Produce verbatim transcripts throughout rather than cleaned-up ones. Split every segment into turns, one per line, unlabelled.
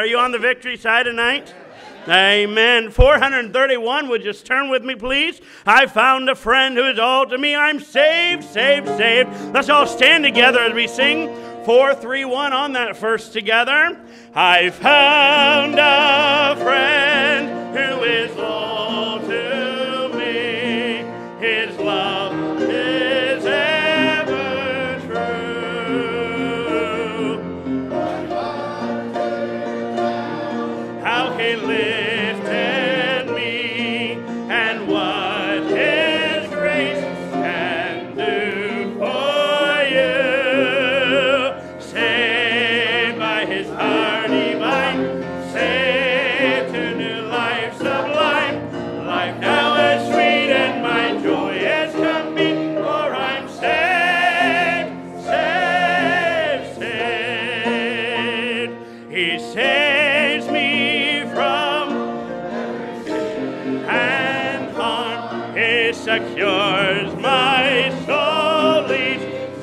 Are you on the victory side tonight? Amen. four hundred thirty-one, would you just turn with me, please? I found a friend who is all to me. I'm saved, saved, saved. Let's all stand together as we sing four, three, one on that first together. I found a friend who is all to me. His love is ever true. How he lives. Secures my soul each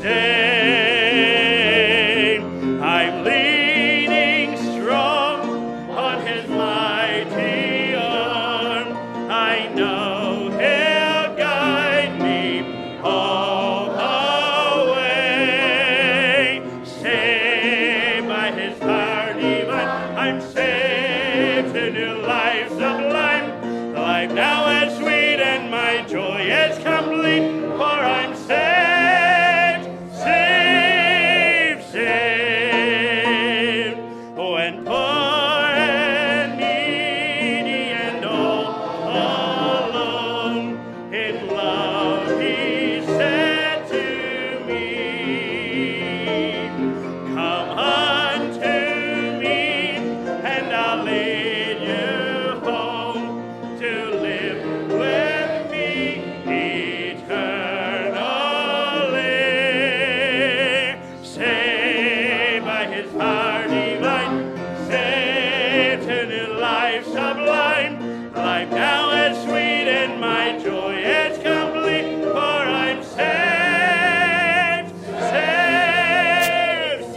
day. I'm leaning strong on his mighty arm. I know he'll guide me all the way. Saved by his power divine, I'm saved to new life sublime. Life now is sweet and my joy is complete, for I'm saved, saved, saved. When poor and needy and all alone, in love he said to me, come unto me, and I'll lead you home to live with me eternally. Saved by his power divine, saved to new life sublime. Life now is sweet and my joy is complete, for I'm saved, saved,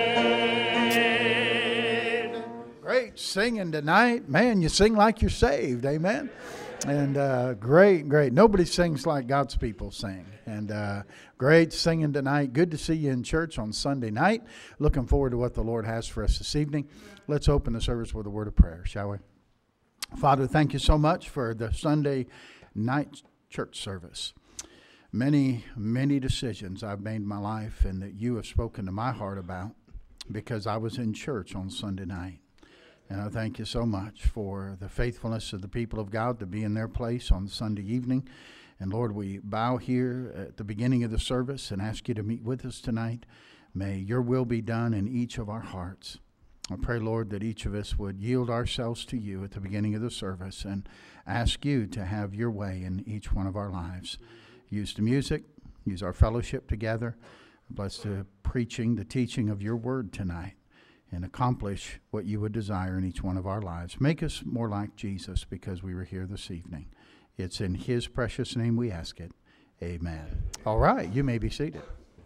saved.
Great singing tonight. Man, you sing like you're saved. Amen. And uh, great, great. Nobody sings like God's people sing. And uh, great singing tonight. Good to see you in church on Sunday night. Looking forward to what the Lord has for us this evening. Let's open the service with a word of prayer, shall we? Father, thank you so much for the Sunday night church service. Many, many decisions I've made in my life and that you have spoken to my heart about because I was in church on Sunday night. And I thank you so much for the faithfulness of the people of God to be in their place on Sunday evening. And Lord, we bow here at the beginning of the service and ask you to meet with us tonight. May your will be done in each of our hearts. I pray, Lord, that each of us would yield ourselves to you at the beginning of the service and ask you to have your way in each one of our lives. Use the music, use our fellowship together. Bless the preaching, the teaching of your word tonight, and accomplish what you would desire in each one of our lives. Make us more like Jesus because we were here this evening. It's in his precious name we ask it. Amen. All right, you may be seated.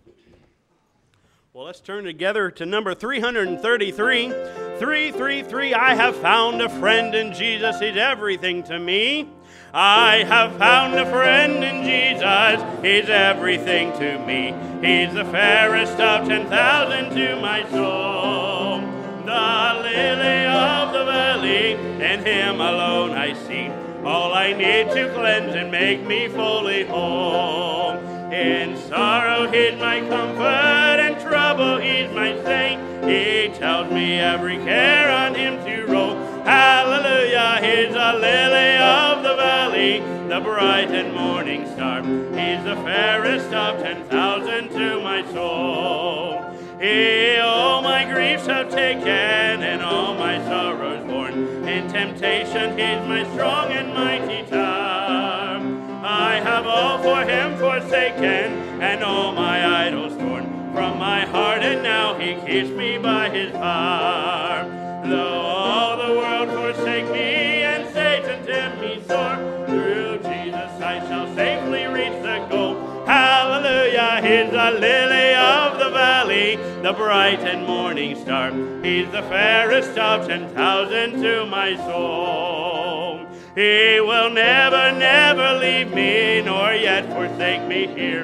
Well, let's turn together to number three hundred thirty-three. three thirty-three, I have found a friend in Jesus. He's everything to me. I have found a friend in Jesus. He's everything to me. He's the fairest of ten thousand to my soul. The lily of the valley, in him alone I see all I need to cleanse and make me fully whole. In sorrow he's my comfort, and trouble he's my saint. He tells me every care on him to roll. Hallelujah, he's a lily of the valley, the bright and morning star. He's the fairest of ten thousand to my soul. He all my griefs have taken, and all my sorrows borne. In temptation he's my strong and mighty tower. I have all for him forsaken, and all my idols torn from my heart, and now he keeps me by his power. Though all the world forsake me, and Satan tempt me sore, through Jesus I shall safely reach the goal. Hallelujah, he's the lily of the valley, valley, the bright and morning star. He's the fairest of ten thousand to my soul. He will never, never leave me, nor yet forsake me here.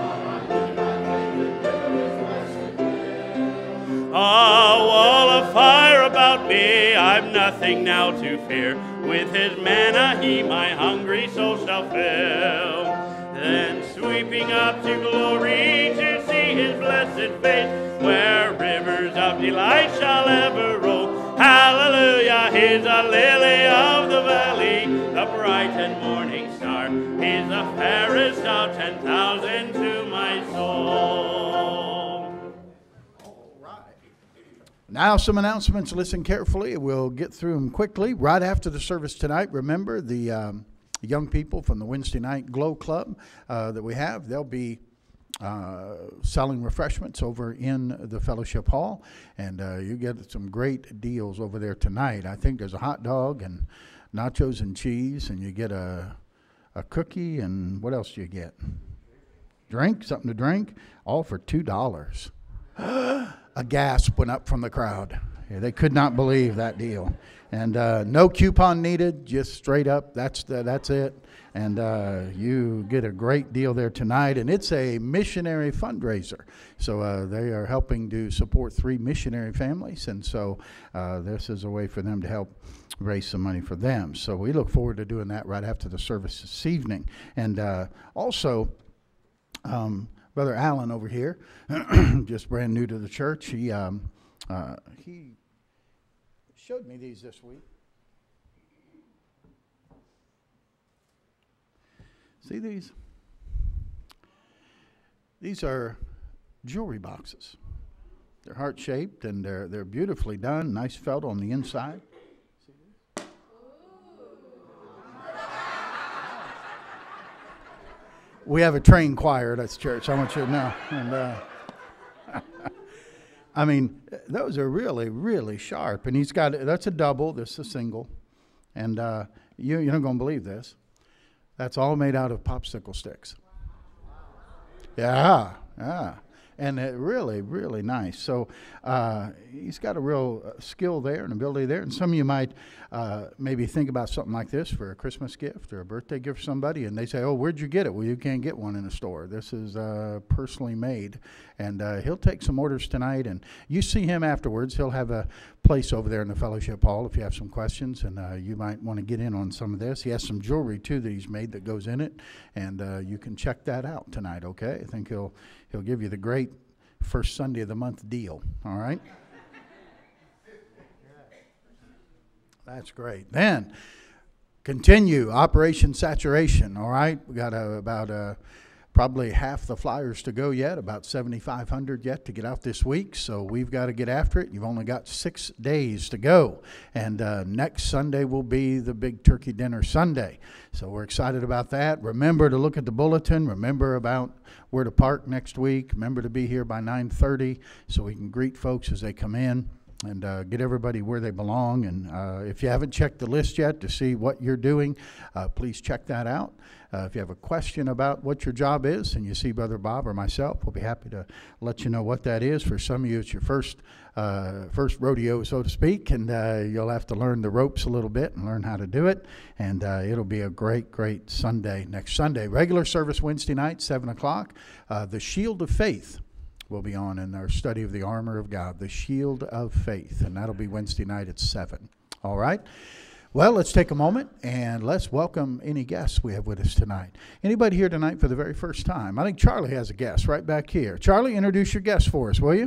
A wall of fire about me, I've nothing now to fear. With his manna he my hungry soul shall fill. Then sweeping up to glory to see his blessed face, where rivers of delight shall ever roll. Hallelujah, he's a lily of the valley, the bright and morning star. He's the fairest of ten thousand to my soul.
Now some announcements. Listen carefully. We'll get through them quickly. Right after the service tonight, remember the um, young people from the Wednesday Night Glow Club uh, that we have. They'll be uh, selling refreshments over in the fellowship hall. And uh, you get some great deals over there tonight. I think there's a hot dog and nachos and cheese. And you get a, a cookie. And what else do you get? Drink, something to drink. All for two dollars. A gasp went up from the crowd. Yeah, they could not believe that deal. And uh, no coupon needed, just straight up, that's the, that's it. And uh, you get a great deal there tonight. And it's a missionary fundraiser. So uh, they are helping to support three missionary families. And so uh, this is a way for them to help raise some money for them. So we look forward to doing that right after the service this evening. And uh, also, um, Brother Allen over here, just brand new to the church, he um, uh, he showed me these this week. See these? These are jewelry boxes. They're heart-shaped and they're they're beautifully done. Nice felt on the inside. We have a trained choir at this church, I want you to know. And uh, I mean, those are really, really sharp. And he's got, that's a double, this is a single. And uh, you, you're not going to believe this. That's all made out of popsicle sticks. Yeah, yeah. And it really, really nice. So uh, he's got a real skill there and ability there. And some of you might uh, maybe think about something like this for a Christmas gift or a birthday gift for somebody. And they say, oh, where'd you get it? Well, you can't get one in a store. This is uh, personally made. And uh, he'll take some orders tonight. And you see him afterwards. He'll have a place over there in the fellowship hall if you have some questions. And uh, you might want to get in on some of this. He has some jewelry, too, that he's made that goes in it. And uh, you can check that out tonight, okay? I think he'll he'll give you the great first Sunday of the month deal, all right? That's great. Then, continue Operation Saturation, all right? We got uh, about uh, probably half the flyers to go yet, about seventy-five hundred yet to get out this week, so we've got to get after it. You've only got six days to go, and uh, next Sunday will be the big turkey dinner Sunday, so we're excited about that. Remember to look at the bulletin. Remember about where to park next week. Remember to be here by nine thirty so we can greet folks as they come in and uh, get everybody where they belong. And uh, if you haven't checked the list yet to see what you're doing, uh, please check that out. Uh, if you have a question about what your job is and you see Brother Bob or myself, we'll be happy to let you know what that is. For some of you, it's your first uh, first rodeo, so to speak, and uh, you'll have to learn the ropes a little bit and learn how to do it. And uh, it'll be a great, great Sunday next Sunday. Regular service Wednesday night, seven o'clock. Uh, the Shield of Faith will be on in our study of the armor of God, the Shield of Faith, and that'll be Wednesday night at seven. All right? Well, let's take a moment and let's welcome any guests we have with us tonight. Anybody here tonight for the very first time? I think Charlie has a guest right back here. Charlie, introduce your guest for us, will you?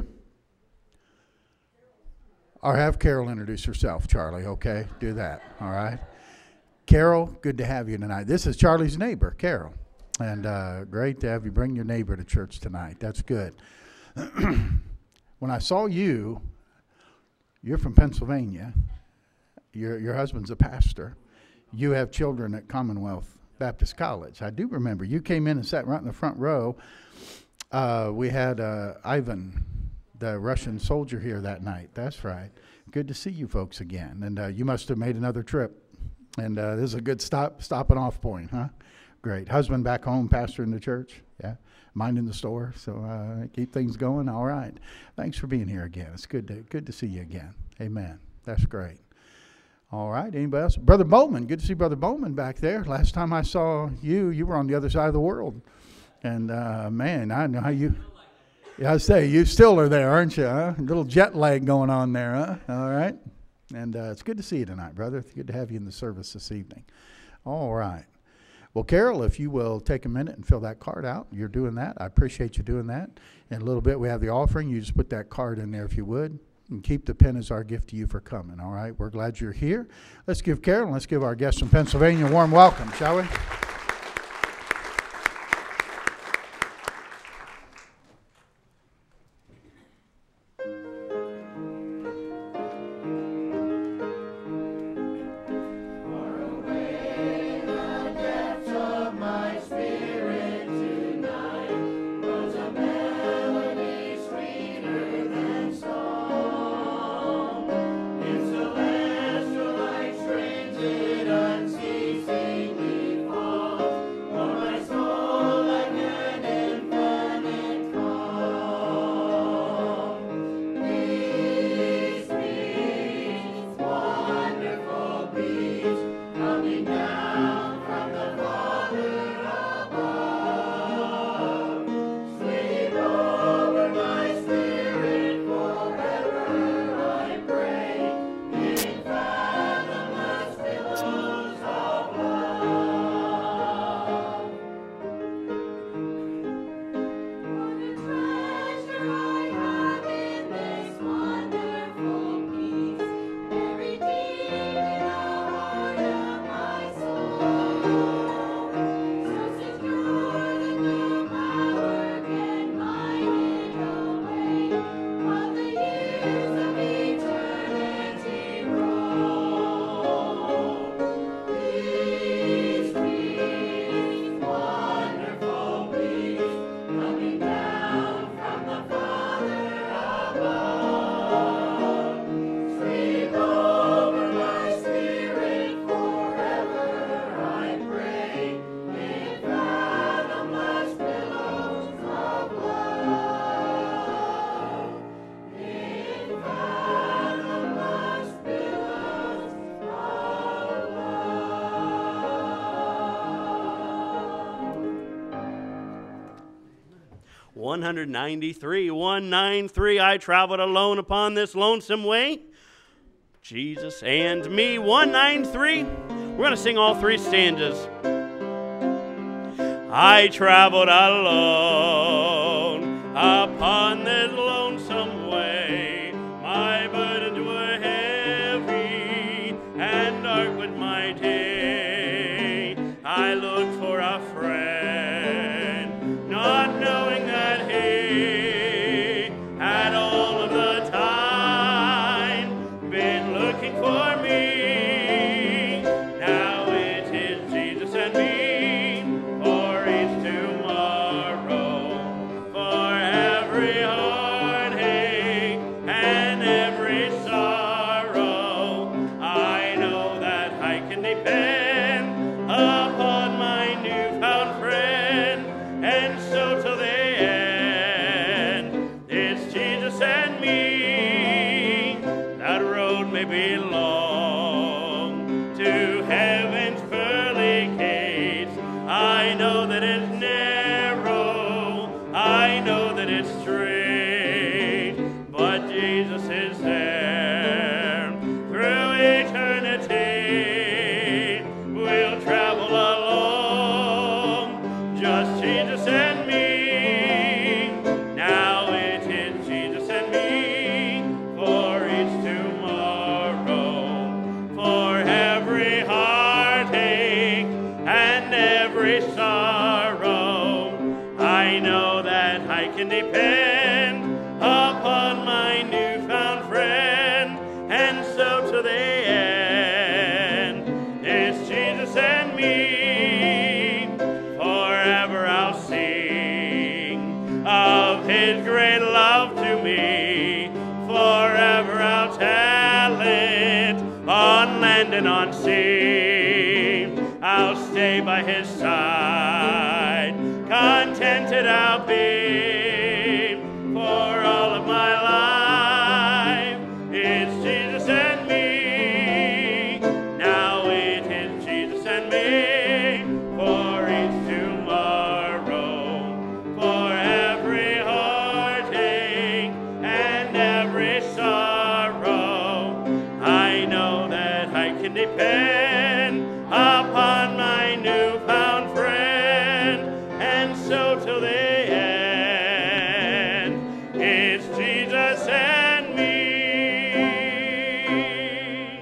Or have Carol introduce herself, Charlie, okay? Do that, all right? Carol, good to have you tonight. This is Charlie's neighbor, Carol. And uh, great to have you bring your neighbor to church tonight. That's good. When I saw you, you're from Pennsylvania. Your your husband's a pastor. You have children at Commonwealth Baptist College. I do remember. You came in and sat right in the front row. Uh, we had uh, Ivan, the Russian soldier, here that night. That's right. Good to see you folks again. And uh, you must have made another trip. And uh, this is a good stop stopping off point, huh? great. Husband back home, pastor in the church. Yeah. Minding the store. So uh, keep things going. All right. Thanks for being here again. It's good to good to see you again. Amen. That's great. All right. Anybody else? Brother Bowman. Good to see Brother Bowman back there. Last time I saw you, you were on the other side of the world. And, uh, man, I know how you... Yeah, I say, you still are there, aren't you? Huh? A little jet lag going on there, huh? All right. And uh, it's good to see you tonight, brother. It's good to have you in the service this evening. All right. Well, Carol, if you will take a minute and fill that card out. You're doing that. I appreciate you doing that. In a little bit, we have the offering. You just put that card in there if you would. And keep the pen as our gift to you for coming, all right? We're glad you're here. Let's give Carol and let's give our guests from Pennsylvania a warm welcome, shall we?
one ninety-three, one ninety-three, I traveled alone upon this lonesome way. Jesus and me, one ninety-three. We're going to sing all three stanzas. I traveled alone upon this lonesome way. My burdens were heavy and dark was my day. I looked for a friend, not knowing that he had all of the time been looking for me. Now it is Jesus and me for each tomorrow, for every heartache and every sorrow. I know that I can depend upon my newfound friend, and so till the end, it's Jesus and me. That road may be long to heaven's pearly gates. I know that it's narrow, I know that it's straight, but Jesus is there through eternity. We'll travel along, just Jesus and me. Now it is Jesus and me for each tomorrow, for every heartache and every sorrow. I know that I can depend upon my newfound friend, and so to the end, it's Jesus and me. Forever I'll sing of his great love to me. Forever I'll tell it on land and on sea. I'll stay by his side depend upon my newfound friend, and so till the end, it's Jesus and me.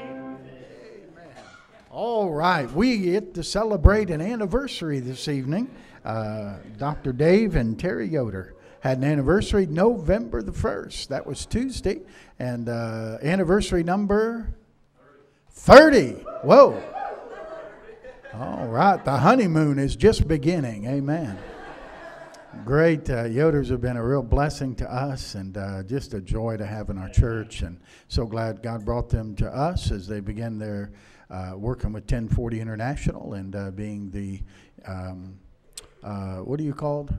All right, we get to celebrate an anniversary this evening. Uh, Doctor Dave and Terry Yoder had an anniversary November the first. That was Tuesday. And uh, anniversary number thirty. Whoa. All right, the honeymoon is just beginning. Amen. Great. Uh, Yoders have been a real blessing to us, and uh, just a joy to have in our church. And so glad God brought them to us as they begin their uh, working with ten forty International and uh, being the, um, uh, what are you called?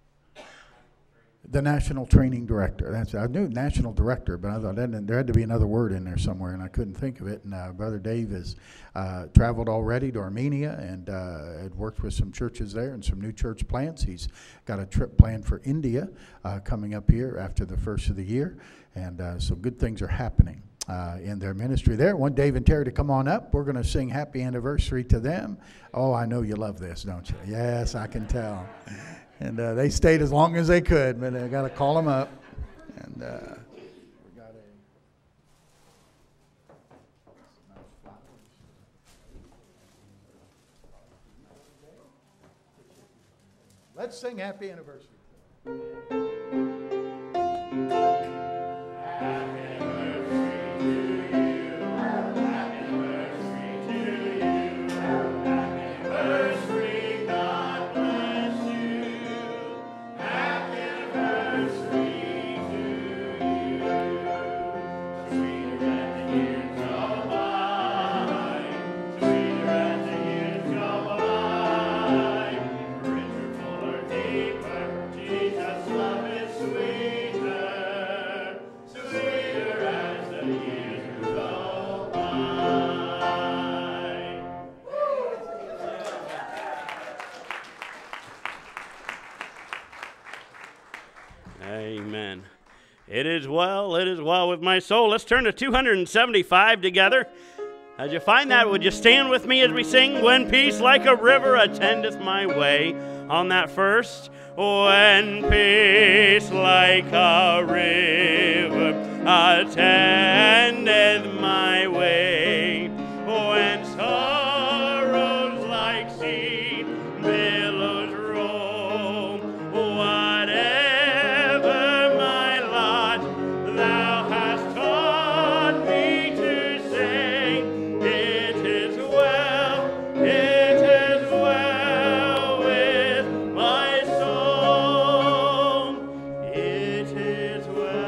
The National Training Director. That's I knew National Director, but I thought that, there had to be another word in there somewhere, and I couldn't think of it. And uh, Brother Dave has uh, traveled already to Armenia and uh, had worked with some churches there and some new church plants. He's got a trip planned for India uh, coming up here after the first of the year, and uh, so good things are happening uh, in their ministry there. I want Dave and Terry to come on up. We're going to sing happy anniversary to them. Oh, I know you love this, don't you? Yes, I can tell. And uh, they stayed as long as they could, but I got to call them up. And uh, we got a. Let's sing happy anniversary.
Amen. It is well, it is well with my soul. Let's turn to two hundred seventy-five together. As you find that, would you stand with me as we sing, When Peace Like a River Attendeth My Way, on that first. When peace like a river attendeth my way, when sorrows like sea billows roll, whatever my lot, thou hast taught me to say, it is well, it is well with my soul, it is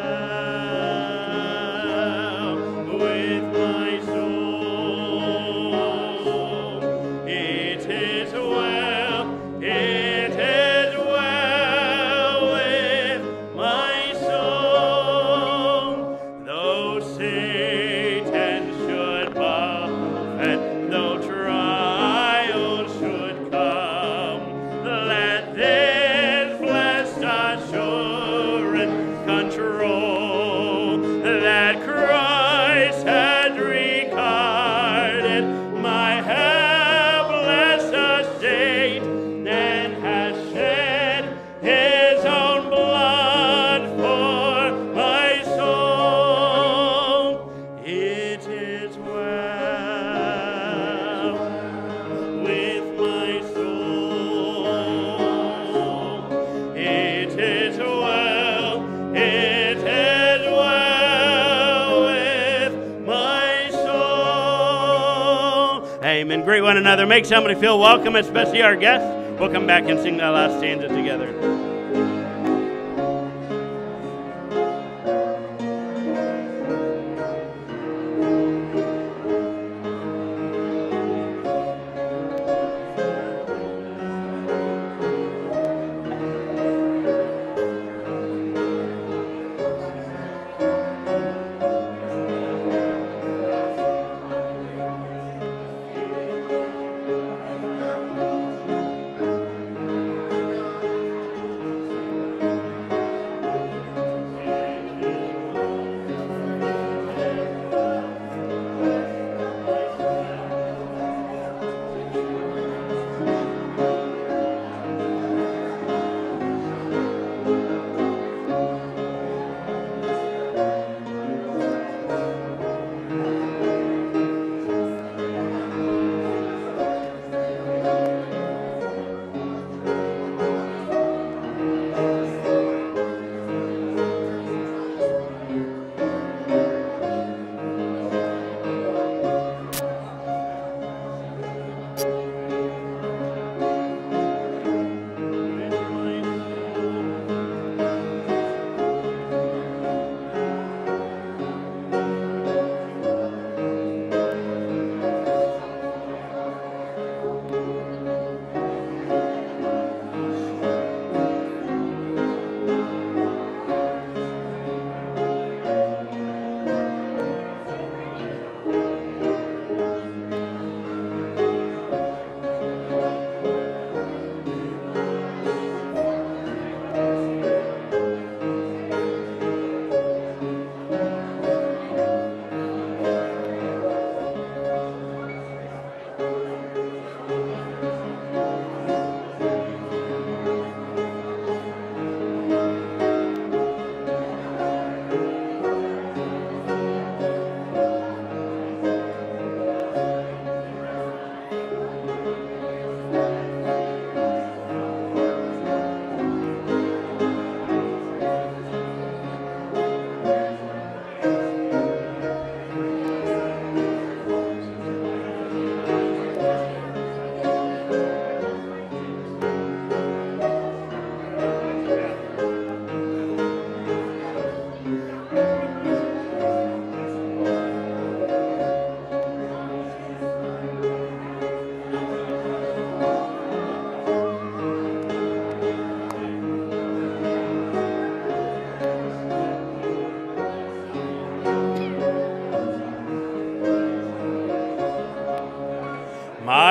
well with my soul, it is well, it is well with my soul, though Satan should buffet, though trials should come, let this blessed assurance control that Christ had regarded my helpless estate and has shed his own blood for my soul. It is well with my soul. It is well, it is well with my soul. Amen. Greet one another. Make somebody feel welcome, especially our guests. We'll come back and sing that last stanza together.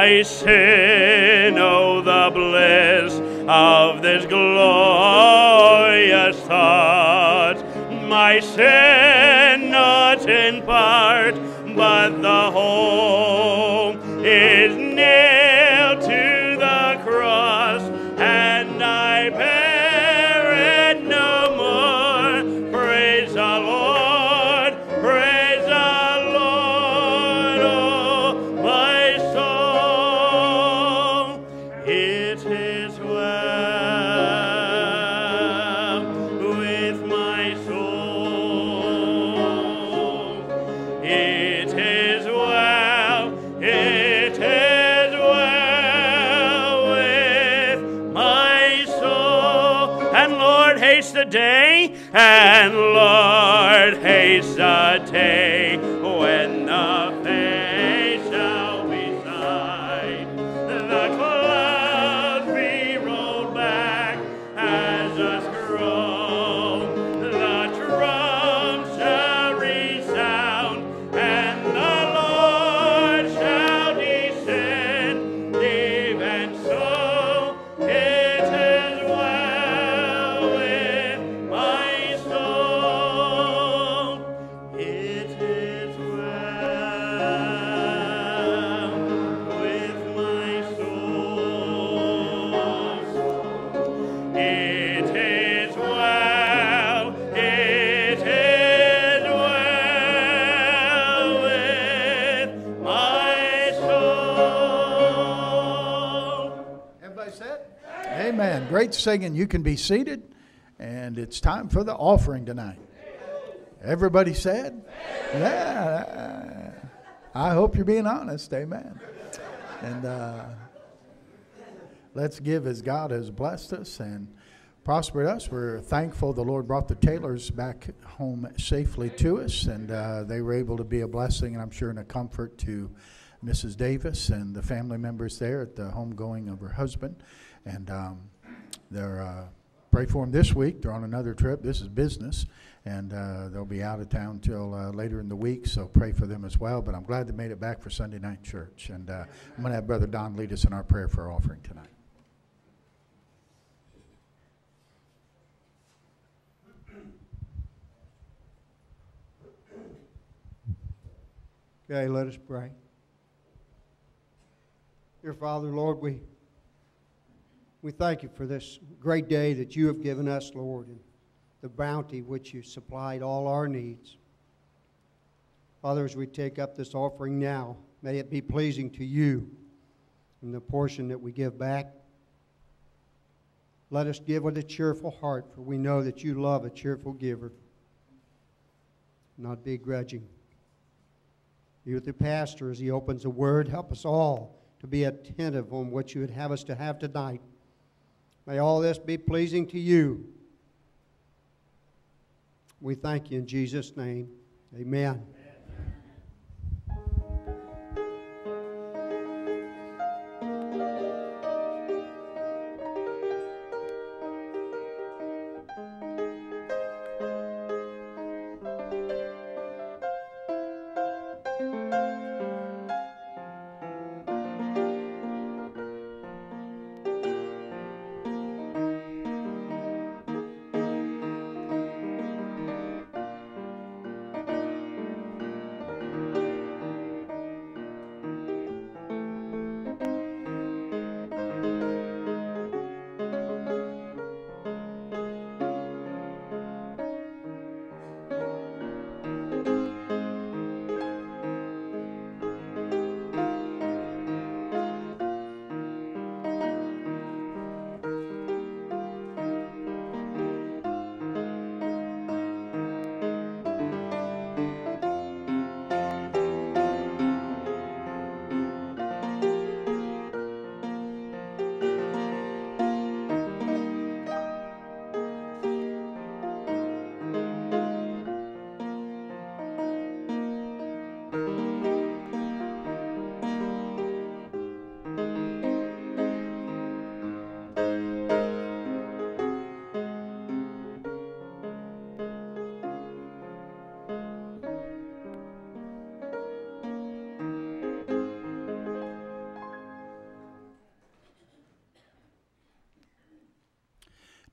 my sin, oh, the bliss of this glorious thought. My sin, not in part, but the whole, is nailed to the cross, and I bear it no more. Praise the Lord, praise the Lord, oh my soul. It is well with my soul. It is well, it is well with my soul. And Lord, haste the day, and Lord, haste the day when the face shall be sight, the clouds be rolled back as a scroll, the drums shall resound, and the Lord shall descend. Even so, it is well with my soul. It is well with my soul. It is well, it is well with my soul.
Everybody said? Amen. Great singing. You can be seated, and it's time for the offering tonight. Everybody said? Yeah. I hope you're being honest. Amen. And uh, let's give as God has blessed us and prospered us. We're thankful the Lord brought the Taylors back home safely to us, and uh, they were able to be a blessing, and I'm sure and a comfort to Missus Davis and the family members there at the homegoing of her husband. And um, they're uh, pray for them this week. They're on another trip. This is business, and uh, they'll be out of town till uh, later in the week, so pray for them as well. But I'm glad they made it back for Sunday night church. And uh, I'm going to have Brother Don lead us in our prayer for our offering tonight.
Okay, let us pray. Dear Father, Lord, we we thank you for this great day that you have given us, Lord, and the bounty which you supplied all our needs. Father, as we take up this offering now, may it be pleasing to you in the portion that we give back. Let us give with a cheerful heart, for we know that you love a cheerful giver, not begrudging. Be with the pastor as he opens the word. Help us all to be attentive on what you would have us to have tonight. May all this be pleasing to you. We thank you in Jesus' name. Amen.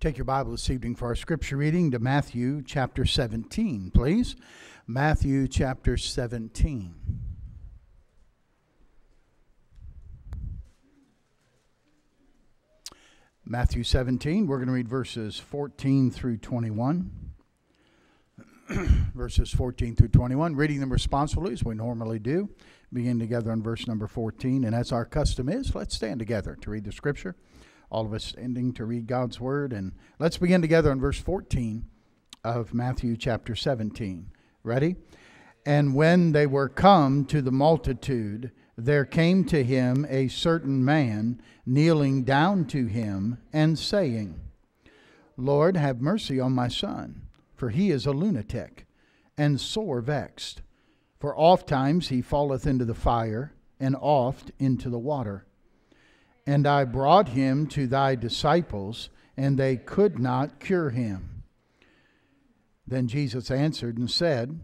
Take your Bible this evening for our scripture reading to Matthew chapter seventeen, please. Matthew chapter seventeen. Matthew seventeen, we're going to read verses fourteen through twenty-one. Verses fourteen through twenty-one, reading them responsibly as we normally do. Begin together on verse number fourteen, and as our custom is, let's stand together to read the scripture. All of us standing to read God's word, and let's begin together on verse fourteen of Matthew chapter seventeen. Ready? And when they were come to the multitude, there came to him a certain man, kneeling down to him, and saying, Lord, have mercy on my son, for he is a lunatic, and sore vexed. For oft times he falleth into the fire, and oft into the water. And I brought him to thy disciples, and they could not cure him. Then Jesus answered and said,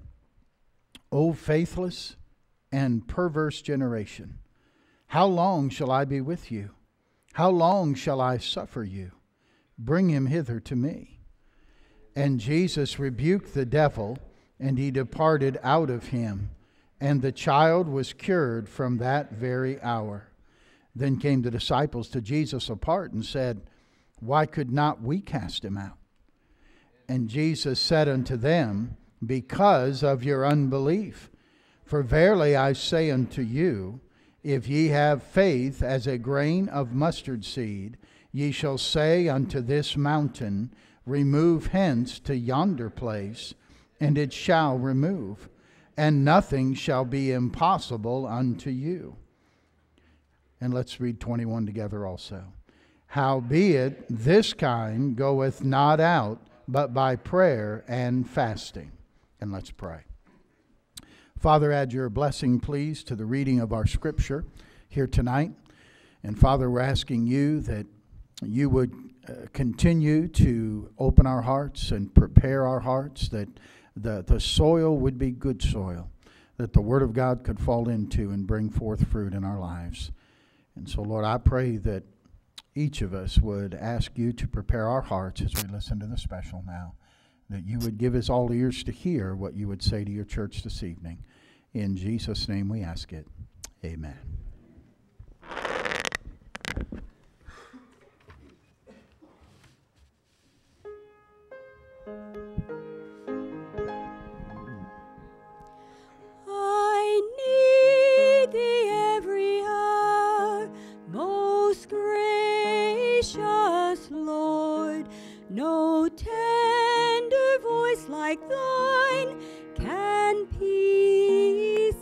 O faithless and perverse generation, how long shall I be with you? How long shall I suffer you? Bring him hither to me. And Jesus rebuked the devil, and he departed out of him, and the child was cured from that very hour. Then came the disciples to Jesus apart and said, Why could not we cast him out? And Jesus said unto them, Because of your unbelief. For verily I say unto you, if ye have faith as a grain of mustard seed, ye shall say unto this mountain, Remove hence to yonder place, and it shall remove, and nothing shall be impossible unto you. And let's read twenty-one together also. Howbeit this kind goeth not out, but by prayer and fasting. And let's pray. Father, add your blessing, please, to the reading of our scripture here tonight. And Father, we're asking you that you would uh, continue to open our hearts and prepare our hearts, that the, the soil would be good soil, that the Word of God could fall into and bring forth fruit in our lives. And so, Lord, I pray that each of us would ask you to prepare our hearts as we listen to the special now, that you would give us all ears to hear what you would say to your church this evening. In Jesus' name we ask it. Amen.
No tender voice like thine can peace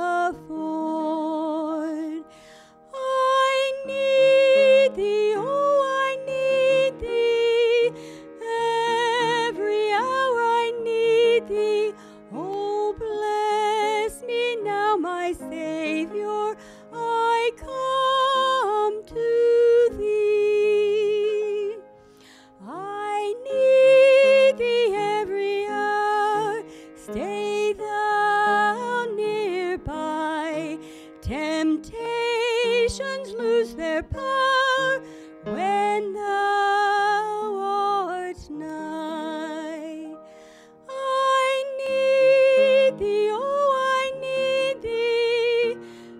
afford. I need thee, oh, I need thee. Every hour I need thee. Oh, bless me now, my Savior. I come to thee. I need thee every hour. Stay thou nearby. Temptations lose their power when thou art nigh. I need thee, oh, I need thee.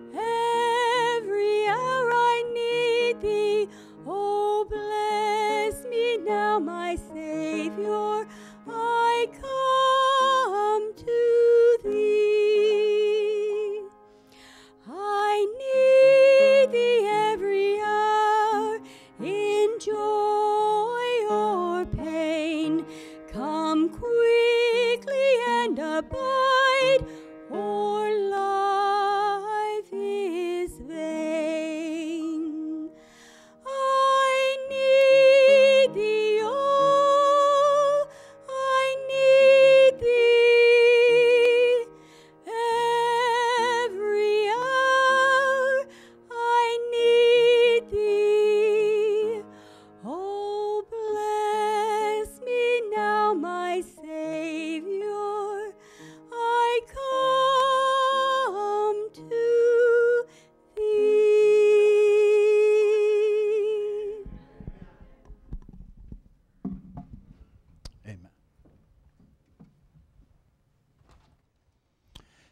Every hour I need thee. Oh, bless me now, my Savior. I come to thee. I need thee every hour, in joy or pain. Come quickly and abide, or life is vain. I need thee, oh, I need thee. Every hour I need thee. Oh, bless me now, my Savior.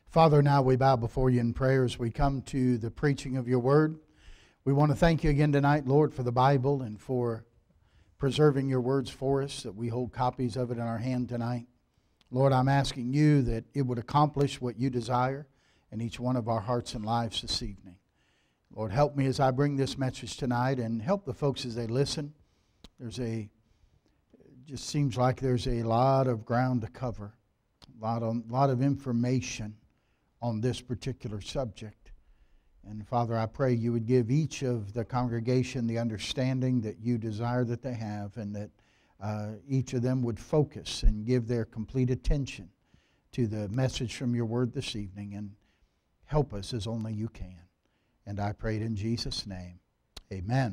Father, now we bow before you in prayer as we come to the preaching of your word. We want to thank you again tonight, Lord, for the Bible and for preserving your words for us, that we hold copies of it in our hand tonight. Lord, I'm asking you that it would accomplish what you desire in each one of our hearts and lives this evening. Lord, help me as I bring this message tonight, and help the folks as they listen. There's a, it just seems like there's a lot of ground to cover, a lot of, lot of information on this particular subject. And Father, I pray you would give each of the congregation the understanding that you desire that they have, and that uh, each of them would focus and give their complete attention to the message from your word this evening, and help us as only you can. And I pray it in Jesus' name. Amen.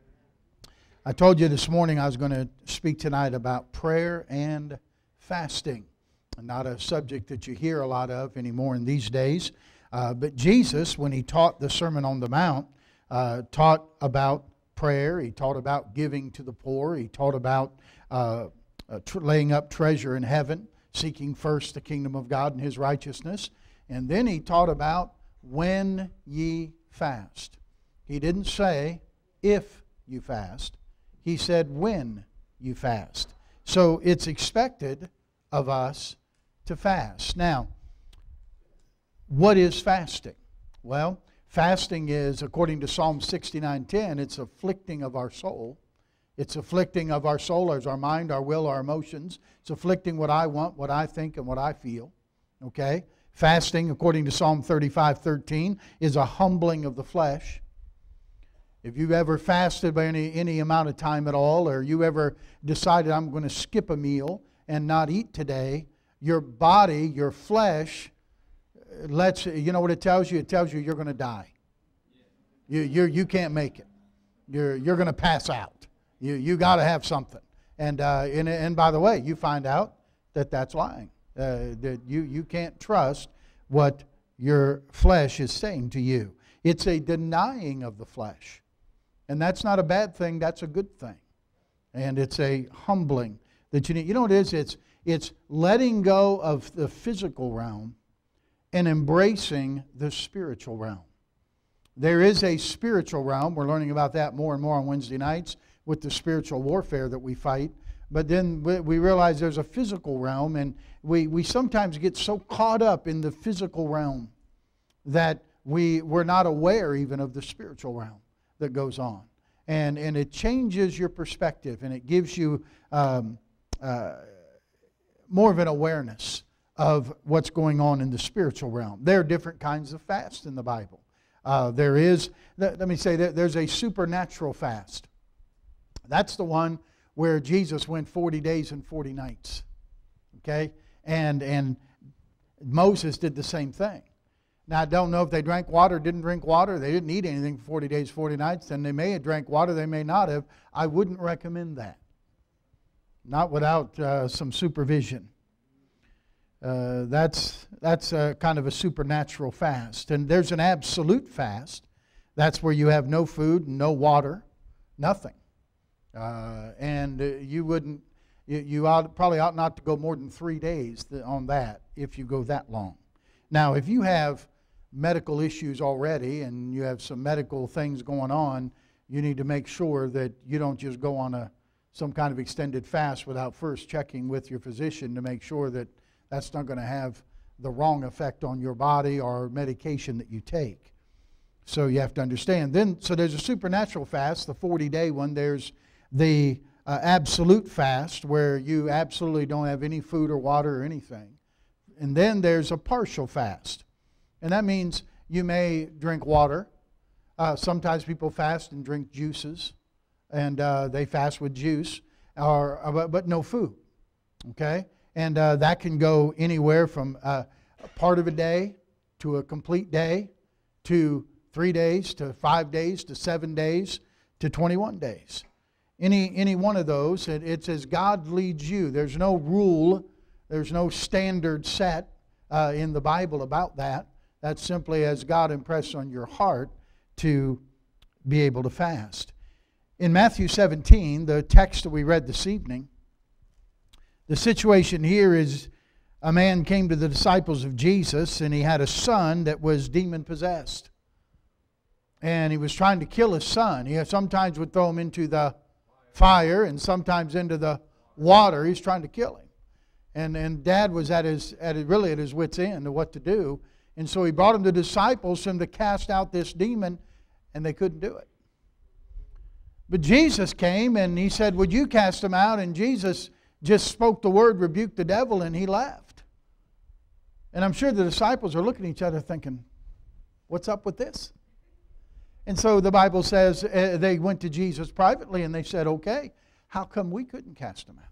I told you this morning I was going to speak tonight about prayer and fasting. Not a subject that you hear a lot of anymore in these days. Uh, but Jesus, when he taught the Sermon on the Mount, uh, taught about prayer. He taught about giving to the poor. He taught about uh, uh, tr- laying up treasure in heaven, seeking first the kingdom of God and his righteousness. And then he taught about when ye fast. He didn't say if you fast. He said when you fast. So it's expected of us to fast. Now, what is fasting? Well, fasting is, according to Psalm sixty-nine ten, it's afflicting of our soul. It's afflicting of our soul as our mind, our will, our emotions. It's afflicting what I want, what I think, and what I feel. Okay? Fasting, according to Psalm thirty-five thirteen, is a humbling of the flesh. If you've ever fasted by any, any amount of time at all, or you ever decided I'm going to skip a meal and not eat today, your body, your flesh, lets you know what it tells you? It tells you you're going to die. You you you can't make it. You're you're going to pass out. You you got to have something. And uh, and and by the way, you find out that that's lying. Uh, that you you can't trust what your flesh is saying to you. It's a denying of the flesh, and that's not a bad thing. That's a good thing, and it's a humbling that you need. You know what it is? It's It's letting go of the physical realm and embracing the spiritual realm. There is a spiritual realm. We're learning about that more and more on Wednesday nights with the spiritual warfare that we fight. But then we realize there's a physical realm, and we, we sometimes get so caught up in the physical realm that we, we're not aware even of the spiritual realm that goes on. And, and it changes your perspective, and it gives you Um, uh, more of an awareness of what's going on in the spiritual realm. There are different kinds of fast in the Bible. Uh, there is, let me say, there's a supernatural fast. That's the one where Jesus went forty days and forty nights. Okay? And, and Moses did the same thing. Now, I don't know if they drank water, didn't drink water. They didn't eat anything for forty days, forty nights. Then they may have drank water, they may not have. I wouldn't recommend that. Not without uh, some supervision. Uh, that's that's a kind of a supernatural fast. And there's an absolute fast. That's where you have no food, no water, nothing. Uh, and uh, you wouldn't, you, you ought, probably ought not to go more than three days on that if you go that long. Now, if you have medical issues already and you have some medical things going on, you need to make sure that you don't just go on a some kind of extended fast without first checking with your physician to make sure that that's not going to have the wrong effect on your body or medication that you take. So you have to understand. Then, so there's a supernatural fast, the forty-day one. There's the uh, absolute fast where you absolutely don't have any food or water or anything. And then there's a partial fast. And that means you may drink water. Uh, sometimes people fast and drink juices. And uh, they fast with juice, or uh, but no food, okay? And uh, that can go anywhere from uh, a part of a day to a complete day to three days to five days to seven days to twenty-one days. Any any one of those, it, it's as God leads you. There's no rule, there's no standard set uh, in the Bible about that. That's simply as God impressed on your heart to be able to fast. In Matthew seventeen, the text that we read this evening, the situation here is a man came to the disciples of Jesus, and he had a son that was demon-possessed. And he was trying to kill his son. He sometimes would throw him into the fire and sometimes into the water. He's trying to kill him. And and Dad was at his at his, really at his wit's end of what to do. And so he brought him to disciples for him to cast out this demon, and they couldn't do it. But Jesus came and he said, "Would you cast him out?" And Jesus just spoke the word, rebuked the devil, and he left. And I'm sure the disciples are looking at each other thinking, what's up with this? And so the Bible says uh, they went to Jesus privately and they said, okay, how come we couldn't cast him out?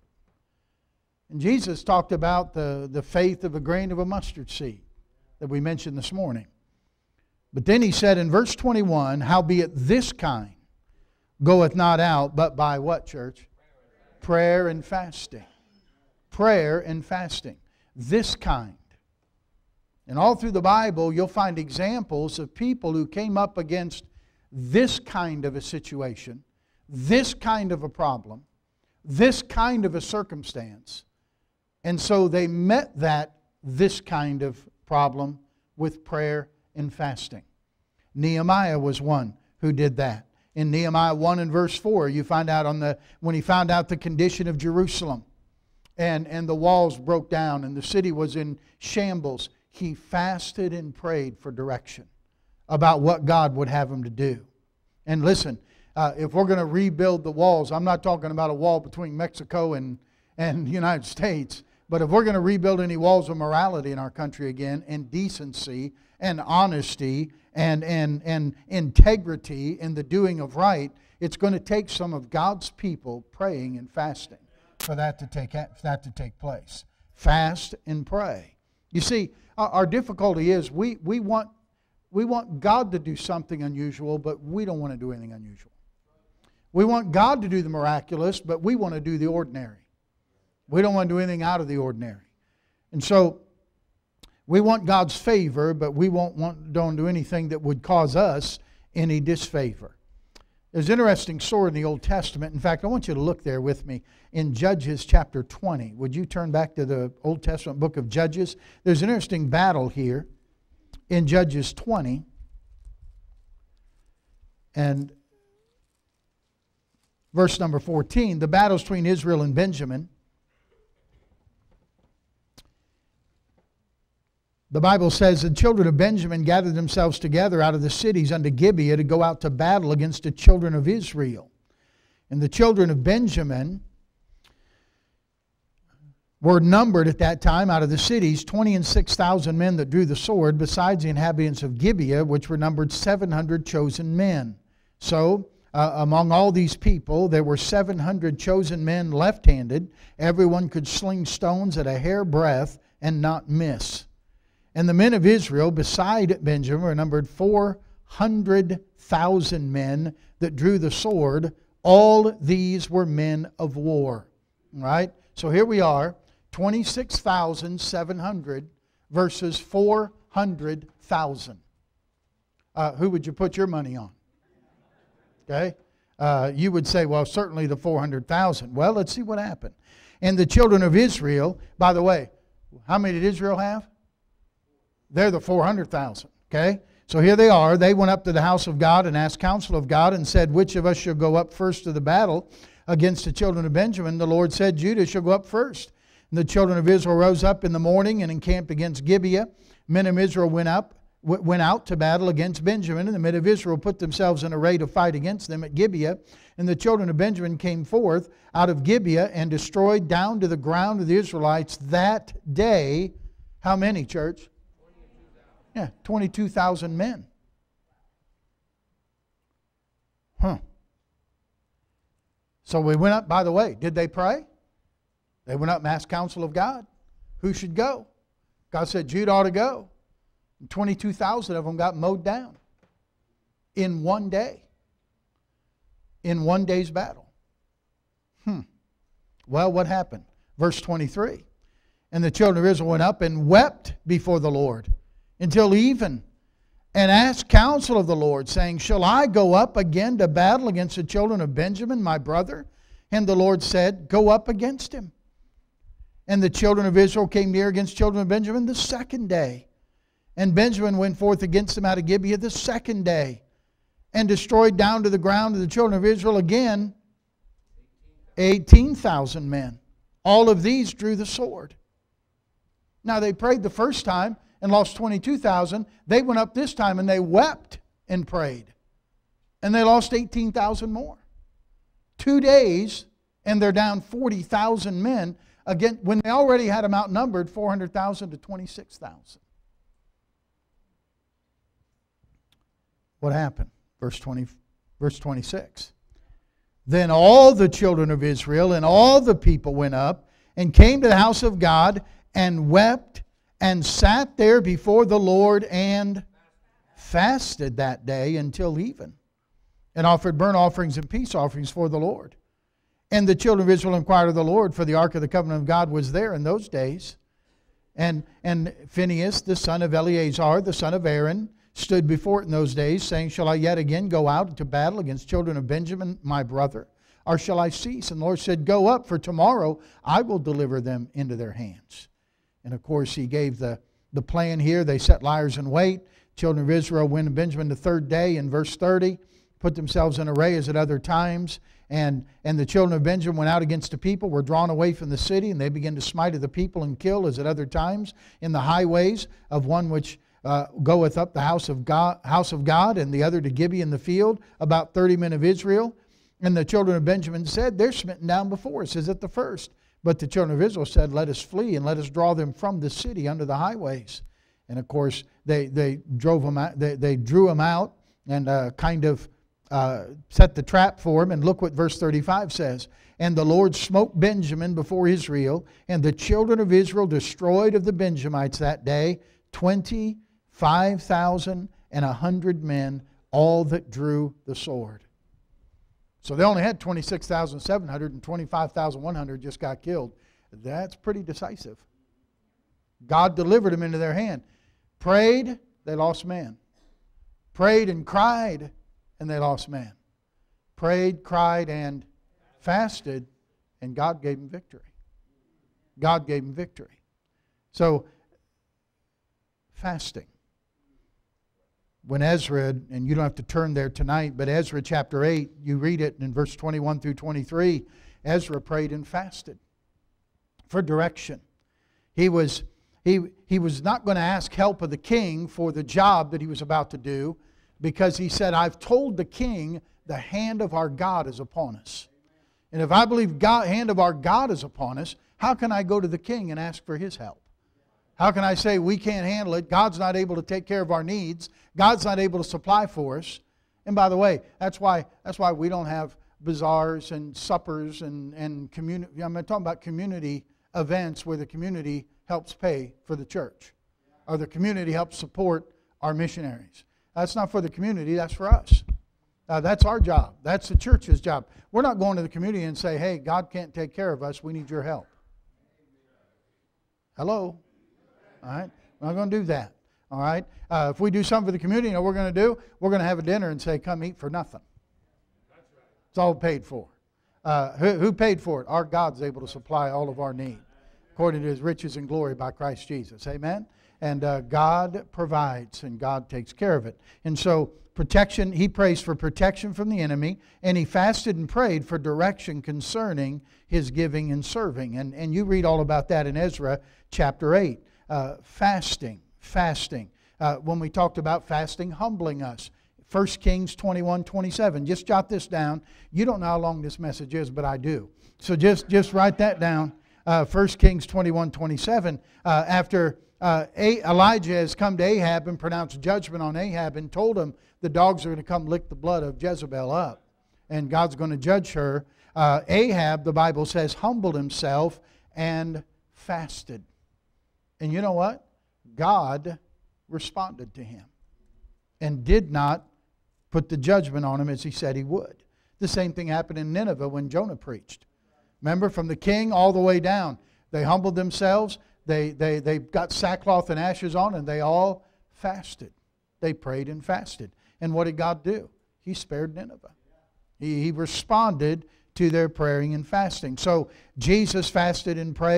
And Jesus talked about the, the faith of a grain of a mustard seed that we mentioned this morning. But then he said in verse twenty-one, howbeit this kind goeth not out, but by what, church? Prayer and fasting. Prayer and fasting. This kind. And all through the Bible, you'll find examples of people who came up against this kind of a situation, this kind of a problem, this kind of a circumstance. And so they met that, this kind of problem, with prayer and fasting. Nehemiah was one who did that. In Nehemiah one and verse four, you find out on the when he found out the condition of Jerusalem, and, and the walls broke down and the city was in shambles, he fasted and prayed for direction about what God would have him to do. And listen, uh, if we're going to rebuild the walls, I'm not talking about a wall between Mexico and, and the United States, but if we're going to rebuild any walls of morality in our country again, and decency and honesty and, and, and integrity in the doing of right, it's going to take some of God's people praying and fasting for that to take, for that to take place. Fast and pray. You see, our, our difficulty is we, we, want, we want God to do something unusual, but we don't want to do anything unusual. We want God to do the miraculous, but we want to do the ordinary. We don't want to do anything out of the ordinary. And so we want God's favor, but we won't want, don't do anything that would cause us any disfavor. There's an interesting story in the Old Testament. In fact, I want you to look there with me in Judges chapter twenty. Would you turn back to the Old Testament book of Judges? There's an interesting battle here in Judges twenty. And verse number fourteen, the battles between Israel and Benjamin. The Bible says the children of Benjamin gathered themselves together out of the cities unto Gibeah to go out to battle against the children of Israel. And the children of Benjamin were numbered at that time out of the cities twenty and six thousand men that drew the sword, besides the inhabitants of Gibeah, which were numbered seven hundred chosen men. So uh, among all these people there were seven hundred chosen men left-handed. Everyone could sling stones at a hair breadth and not miss. And the men of Israel beside Benjamin were numbered four hundred thousand men that drew the sword. All these were men of war. All right? So here we are, twenty-six thousand seven hundred versus four hundred thousand. Uh, who would you put your money on? Okay? Uh, you would say, well, certainly the four hundred thousand. Well, let's see what happened. And the children of Israel, by the way, how many did Israel have? They're the four hundred thousand, okay? So here they are. They went up to the house of God and asked counsel of God and said, which of us shall go up first to the battle against the children of Benjamin? The Lord said, Judah shall go up first. And the children of Israel rose up in the morning and encamped against Gibeah. Men of Israel went up, went out to battle against Benjamin. And the men of Israel put themselves in array to fight against them at Gibeah. And the children of Benjamin came forth out of Gibeah and destroyed down to the ground of the Israelites that day. How many, church? Yeah, twenty-two thousand men. Huh. So we went up, by the way, did they pray? They went up and asked counsel of God. Who should go? God said Judah ought to go. And twenty-two thousand of them got mowed down in one day. In one day's battle. Hmm. Well, what happened? Verse twenty-three. And the children of Israel went up and wept before the Lord until even, and asked counsel of the Lord, saying, shall I go up again to battle against the children of Benjamin, my brother? And the Lord said, go up against him. And the children of Israel came near against the children of Benjamin the second day. And Benjamin went forth against them out of Gibeah the second day, and destroyed down to the ground of the children of Israel again eighteen thousand men. All of these drew the sword. Now they prayed the first time and lost twenty-two thousand. They went up this time and they wept and prayed. And they lost eighteen thousand more. Two days and they're down forty thousand men, again, when they already had them outnumbered four hundred thousand to twenty-six thousand. What happened? Verse twenty, verse twenty-six. Then all the children of Israel and all the people went up and came to the house of God and wept and sat there before the Lord and fasted that day until even, and offered burnt offerings and peace offerings for the Lord. And the children of Israel inquired of the Lord, for the ark of the covenant of God was there in those days. And, and Phinehas, the son of Eleazar, the son of Aaron, stood before it in those days, saying, Shall I yet again go out to battle against children of Benjamin, my brother? Or shall I cease? And the Lord said, Go up, for tomorrow I will deliver them into their hands. And of course, he gave the, the plan here. They set liers in wait. Children of Israel went to Benjamin the third day in verse thirty, put themselves in array as at other times. And, and the children of Benjamin went out against the people, were drawn away from the city, and they began to smite of the people and kill as at other times in the highways of one which uh, goeth up the house of God, house of God, and the other to Gibeah in the field, about thirty men of Israel. And the children of Benjamin said, They're smitten down before us, as at the first. But the children of Israel said, Let us flee, and let us draw them from the city under the highways. And of course, they, they drove them out, they, they drew them out and uh, kind of uh, set the trap for them. And look what verse thirty-five says. And the Lord smote Benjamin before Israel, and the children of Israel destroyed of the Benjamites that day twenty-five thousand and a hundred men, all that drew the sword. So they only had twenty-six thousand seven hundred, and twenty-five thousand one hundred just got killed. That's pretty decisive. God delivered them into their hand. Prayed, they lost men. Prayed and cried, and they lost men. Prayed, cried, and fasted, and God gave them victory. God gave them victory. So, fasting. When Ezra, and you don't have to turn there tonight, but Ezra chapter eight, you read it in verse twenty-one through twenty-three, Ezra prayed and fasted for direction. He was, he, he was not going to ask help of the king for the job that he was about to do, because he said, I've told the king the hand of our God is upon us. And if I believe the hand of our God is upon us, how can I go to the king and ask for his help? How can I say we can't handle it? God's not able to take care of our needs. God's not able to supply for us. And by the way, that's why that's why we don't have bazaars and suppers and, and community. I'm talking about community events where the community helps pay for the church, or the community helps support our missionaries. That's not for the community, that's for us. Uh, that's our job. That's the church's job. We're not going to the community and say, hey, God can't take care of us. We need your help. Hello? All right? We're not going to do that. All right? Uh, if we do something for the community, you know what we're going to do? We're going to have a dinner and say, come eat for nothing. It's all paid for. Uh, who, who paid for it? Our God's able to supply all of our need according to His riches and glory by Christ Jesus. Amen? And uh, God provides and God takes care of it. And so protection, he prays for protection from the enemy, and he fasted and prayed for direction concerning his giving and serving. And, and you read all about that in Ezra chapter eight. Uh, fasting, fasting. Uh, when we talked about fasting, humbling us. First Kings twenty-one twenty-seven. Just jot this down. You don't know how long this message is, but I do. So just, just write that down. Uh, First Kings twenty-one twenty-seven. Uh, after uh, Elijah has come to Ahab and pronounced judgment on Ahab and told him the dogs are going to come lick the blood of Jezebel up, and God's going to judge her. Uh, Ahab, the Bible says, humbled himself and fasted. And you know what? God responded to him and did not put the judgment on him as he said he would. The same thing happened in Nineveh when Jonah preached. Remember, from the king all the way down, they humbled themselves, they, they, they got sackcloth and ashes on, and they all fasted. They prayed and fasted. And what did God do? He spared Nineveh. He, he responded to their praying and fasting. So Jesus fasted and prayed.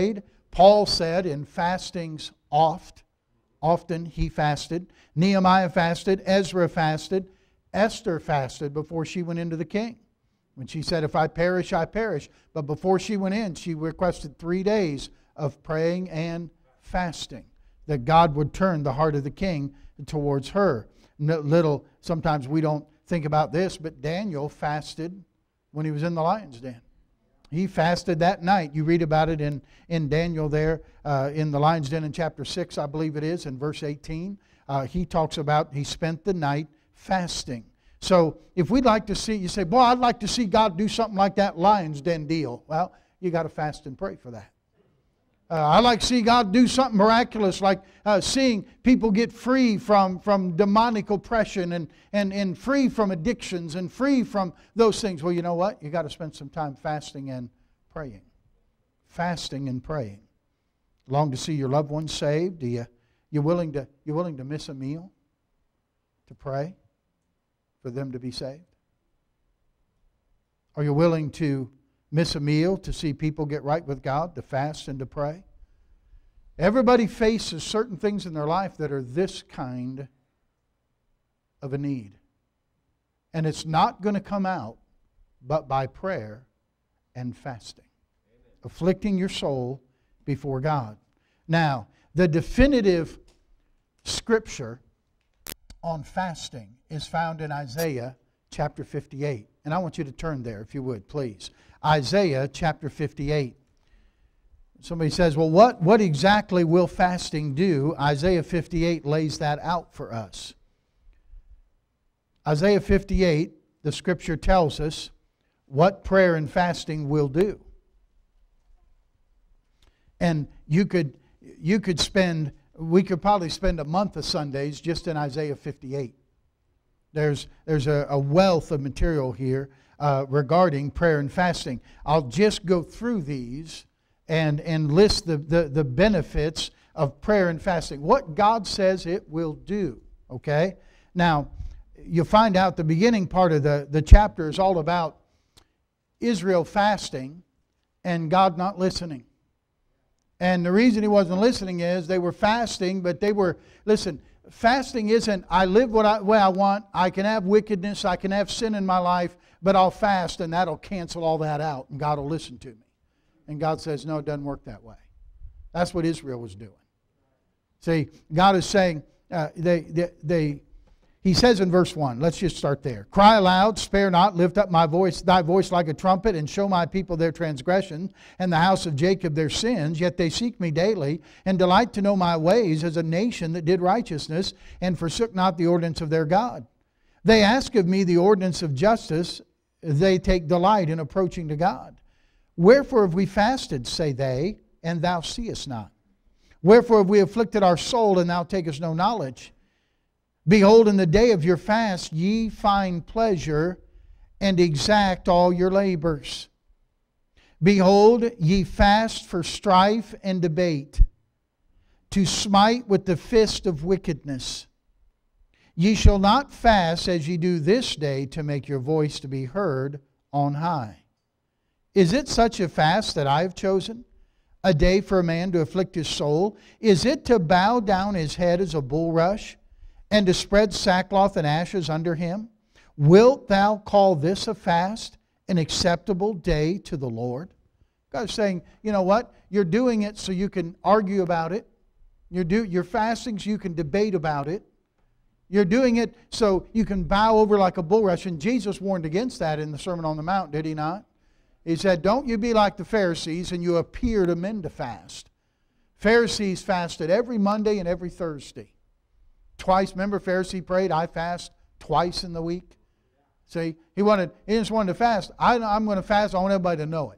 Paul said in fastings oft, often he fasted. Nehemiah fasted. Ezra fasted. Esther fasted before she went into the king. When she said, if I perish, I perish. But before she went in, she requested three days of praying and fasting, that God would turn the heart of the king towards her. Little, sometimes we don't think about this, but Daniel fasted when he was in the lion's den. He fasted that night. You read about it in, in Daniel there, uh, in the lion's den in chapter six, I believe it is, in verse eighteen. Uh, he talks about he spent the night fasting. So if we'd like to see, you say, boy, I'd like to see God do something like that lion's den deal. Well, you got to fast and pray for that. Uh, I'd like to see God do something miraculous, like uh, seeing people get free from, from demonic oppression and, and, and free from addictions and free from those things. Well, you know what? You got to spend some time fasting and praying. Fasting and praying. Long to see your loved ones saved? Do you, you willing to, you willing to miss a meal to pray for them to be saved? Are you willing to miss a meal to see people get right with God, to fast and to pray? Everybody faces certain things in their life that are this kind of a need. And it's not going to come out but by prayer and fasting. Amen. Afflicting your soul before God. Now, the definitive scripture on fasting is found in Isaiah chapter fifty-eight. And I want you to turn there, if you would, please. Isaiah chapter fifty-eight. Somebody says, well, what, what exactly will fasting do? Isaiah fifty-eight lays that out for us. Isaiah fifty-eight, the scripture tells us what prayer and fasting will do. And you could, you could spend, we could probably spend a month of Sundays just in Isaiah fifty-eight. There's, there's a, a wealth of material here uh, regarding prayer and fasting. I'll just go through these and, and list the, the, the benefits of prayer and fasting. What God says it will do. Okay? Now, you'll find out the beginning part of the, the chapter is all about Israel fasting and God not listening. And the reason He wasn't listening is they were fasting, but they were, listen, fasting isn't, I live what I, way I want, I can have wickedness, I can have sin in my life, but I'll fast and that'll cancel all that out and God will listen to me. And God says, no, it doesn't work that way. That's what Israel was doing. See, God is saying, uh, they, they, they, He says in verse one, let's just start there. Cry aloud, spare not, lift up my voice, thy voice like a trumpet, and show my people their transgression, and the house of Jacob their sins. Yet they seek me daily, and delight to know my ways, as a nation that did righteousness, and forsook not the ordinance of their God. They ask of me the ordinance of justice, they take delight in approaching to God. Wherefore have we fasted, say they, and thou seest not? Wherefore have we afflicted our soul, and thou takest no knowledge? Behold, in the day of your fast ye find pleasure, and exact all your labors. Behold, ye fast for strife and debate, to smite with the fist of wickedness. Ye shall not fast as ye do this day, to make your voice to be heard on high. Is it such a fast that I have chosen? A day for a man to afflict his soul? Is it to bow down his head as a bulrush, and to spread sackcloth and ashes under him? Wilt thou call this a fast, an acceptable day to the Lord? God's saying, you know what? You're doing it so you can argue about it. You're, do, you're fasting so you can debate about it. You're doing it so you can bow over like a bulrush. And Jesus warned against that in the Sermon on the Mount, did He not? He said, don't you be like the Pharisees and you appear to men to fast. Pharisees fasted every Monday and every Thursday. Twice, remember Pharisee prayed, I fast twice in the week. See, he wanted, he just wanted to fast. I, I'm going to fast, I want everybody to know it.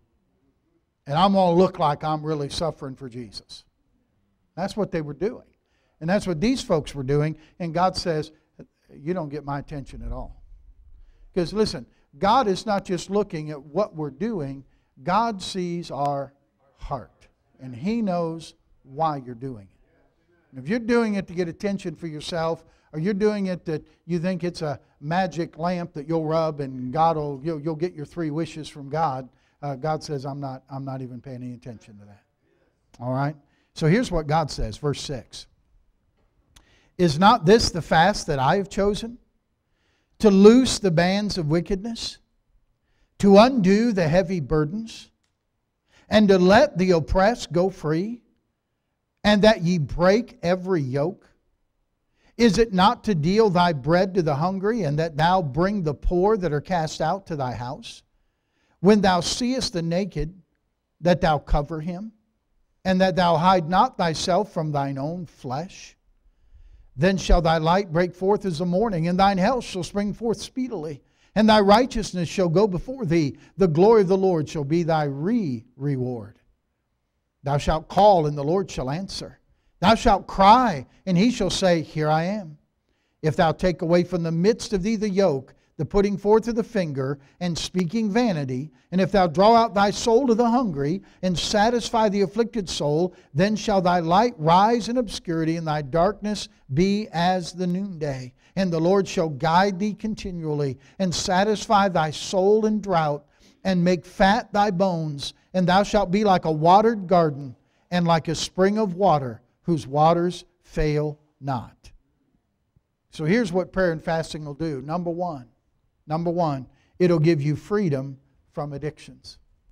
And I'm going to look like I'm really suffering for Jesus. That's what they were doing. And that's what these folks were doing. And God says, you don't get my attention at all. Because listen, God is not just looking at what we're doing. God sees our heart. And He knows why you're doing it. And if you're doing it to get attention for yourself, or you're doing it that you think it's a magic lamp that you'll rub and God will, you'll, you'll get your three wishes from God, uh, God says, I'm not, I'm not even paying any attention to that. All right? So here's what God says, verse six. Is not this the fast that I have chosen? To loose the bands of wickedness, to undo the heavy burdens, and to let the oppressed go free, and that ye break every yoke? Is it not to deal thy bread to the hungry, and that thou bring the poor that are cast out to thy house? When thou seest the naked, that thou cover him, and that thou hide not thyself from thine own flesh? Then shall thy light break forth as the morning, and thine health shall spring forth speedily, and thy righteousness shall go before thee. The glory of the Lord shall be thy re-reward. Thou shalt call, and the Lord shall answer. Thou shalt cry, and he shall say, Here I am. If thou take away from the midst of thee the yoke, the putting forth of the finger, and speaking vanity, and if thou draw out thy soul to the hungry, and satisfy the afflicted soul, then shall thy light rise in obscurity, and thy darkness be as the noonday. And the Lord shall guide thee continually, and satisfy thy soul in drought, and make fat thy bones, and thou shalt be like a watered garden, and like a spring of water, whose waters fail not. So here's what prayer and fasting will do. Number one, Number one, it'll give you freedom from addictions.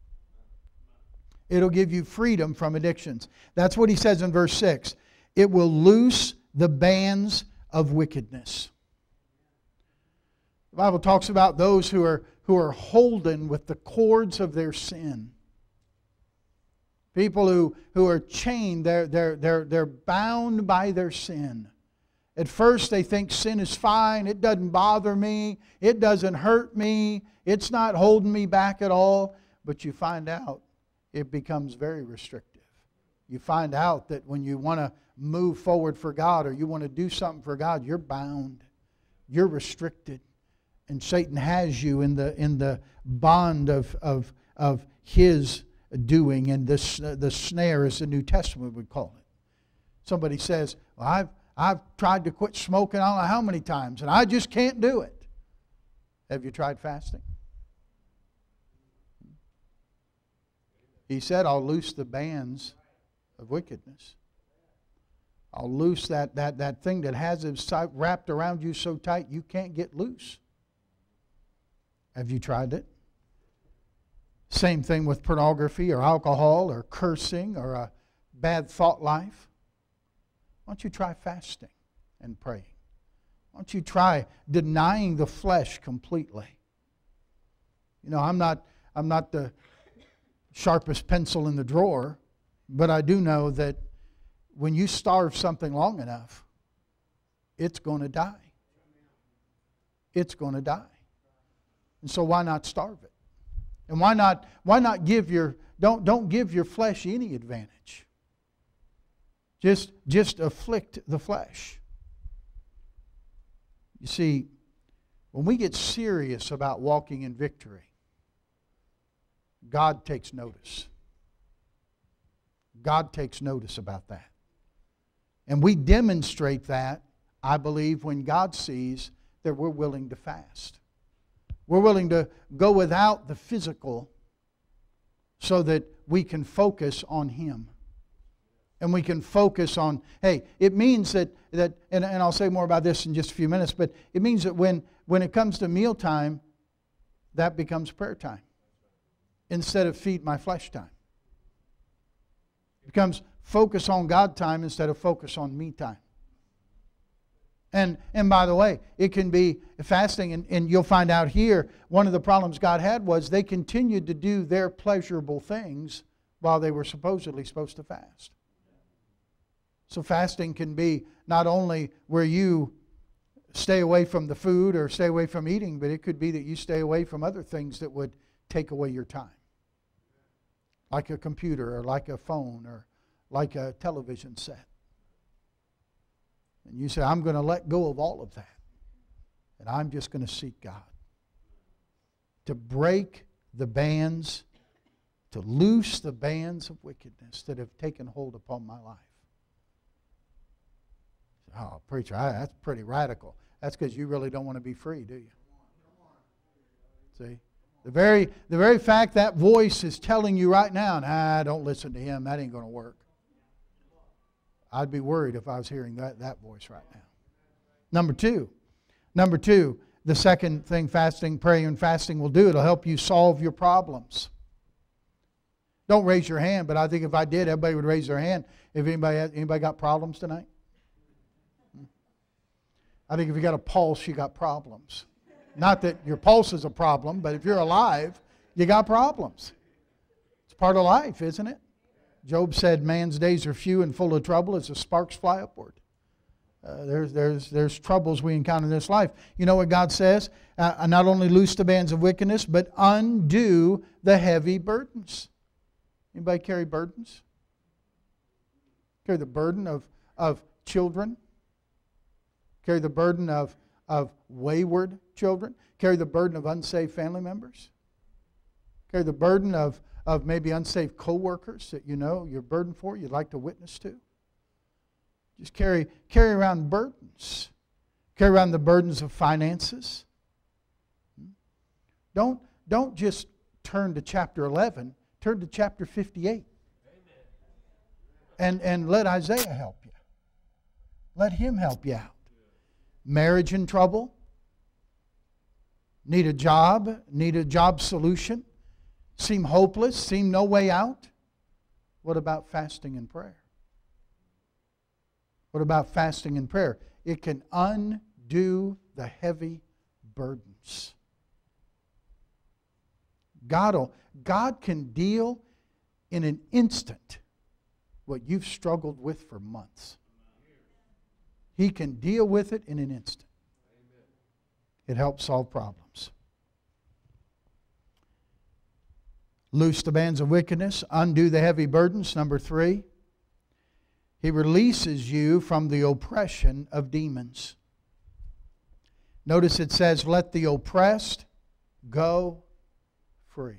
It'll give you freedom from addictions. That's what he says in verse six. It will loose the bands of wickedness. The Bible talks about those who are, who are holden with the cords of their sin. People who, who are chained, they're, they're, they're, they're bound by their sin. At first they think sin is fine, it doesn't bother me, it doesn't hurt me, it's not holding me back at all. But you find out it becomes very restrictive. You find out that when you want to move forward for God or you want to do something for God, you're bound, you're restricted. And Satan has you in the, in the bond of, of, of his doing, and this, uh, the snare, as the New Testament would call it. Somebody says, well, I've I've tried to quit smoking I don't know how many times, and I just can't do it. Have you tried fasting? He said, I'll loose the bands of wickedness. I'll loose that, that, that thing that has it wrapped around you so tight you can't get loose. Have you tried it? Same thing with pornography or alcohol or cursing or a bad thought life. Why don't you try fasting and praying? Why don't you try denying the flesh completely? You know, I'm not, I'm not the sharpest pencil in the drawer, but I do know that when you starve something long enough, it's going to die. It's going to die. And so why not starve it? And why not, why not give your, don't, don't give your flesh any advantage. Just, just afflict the flesh. You see, when we get serious about walking in victory, God takes notice. God takes notice about that. And we demonstrate that, I believe, when God sees that we're willing to fast. We're willing to go without the physical so that we can focus on Him. And we can focus on, hey, it means that, that and, and I'll say more about this in just a few minutes, but it means that when, when it comes to mealtime, that becomes prayer time instead of feed my flesh time. It becomes focus on God time instead of focus on me time. And, and by the way, it can be fasting, and, and you'll find out here, one of the problems God had was they continued to do their pleasurable things while they were supposedly supposed to fast. So fasting can be not only where you stay away from the food or stay away from eating, but it could be that you stay away from other things that would take away your time. Like a computer or like a phone or like a television set. And you say, I'm going to let go of all of that. And I'm just going to seek God. To break the bands, to loose the bands of wickedness that have taken hold upon my life. Oh, preacher, I, that's pretty radical. That's because you really don't want to be free, do you? See? The very, the very fact that voice is telling you right now, nah, don't listen to him, that ain't going to work. I'd be worried if I was hearing that, that voice right now. Number two. Number two, the second thing fasting, praying and fasting will do, it'll help you solve your problems. Don't raise your hand, but I think if I did, everybody would raise their hand. If anybody had, anybody got problems tonight? I think if you got a pulse, you got problems. Not that your pulse is a problem, but if you're alive, you got problems. It's part of life, isn't it? Job said, man's days are few and full of trouble as the sparks fly upward. Uh, there's, there's, there's troubles we encounter in this life. You know what God says? Uh, not only loose the bands of wickedness, but undo the heavy burdens. Anybody carry burdens? Carry the burden of, of children? Carry the burden of, of wayward children? Carry the burden of unsaved family members? Carry the burden of, of maybe unsaved co-workers that you know you're burdened for, you'd like to witness to? Just carry, carry around burdens. Carry around the burdens of finances. Don't, don't just turn to chapter eleven. Turn to chapter fifty-eight. And, and let Isaiah help you. Let him help you out. Marriage in trouble. Need a job. Need a job solution. Seem hopeless. Seem no way out. What about fasting and prayer? What about fasting and prayer? It can undo the heavy burdens. God, God can deal in an instant what you've struggled with for months. He can deal with it in an instant. It helps solve problems. Loose the bands of wickedness, undo the heavy burdens. Number three, He releases you from the oppression of demons. Notice it says, let the oppressed go free.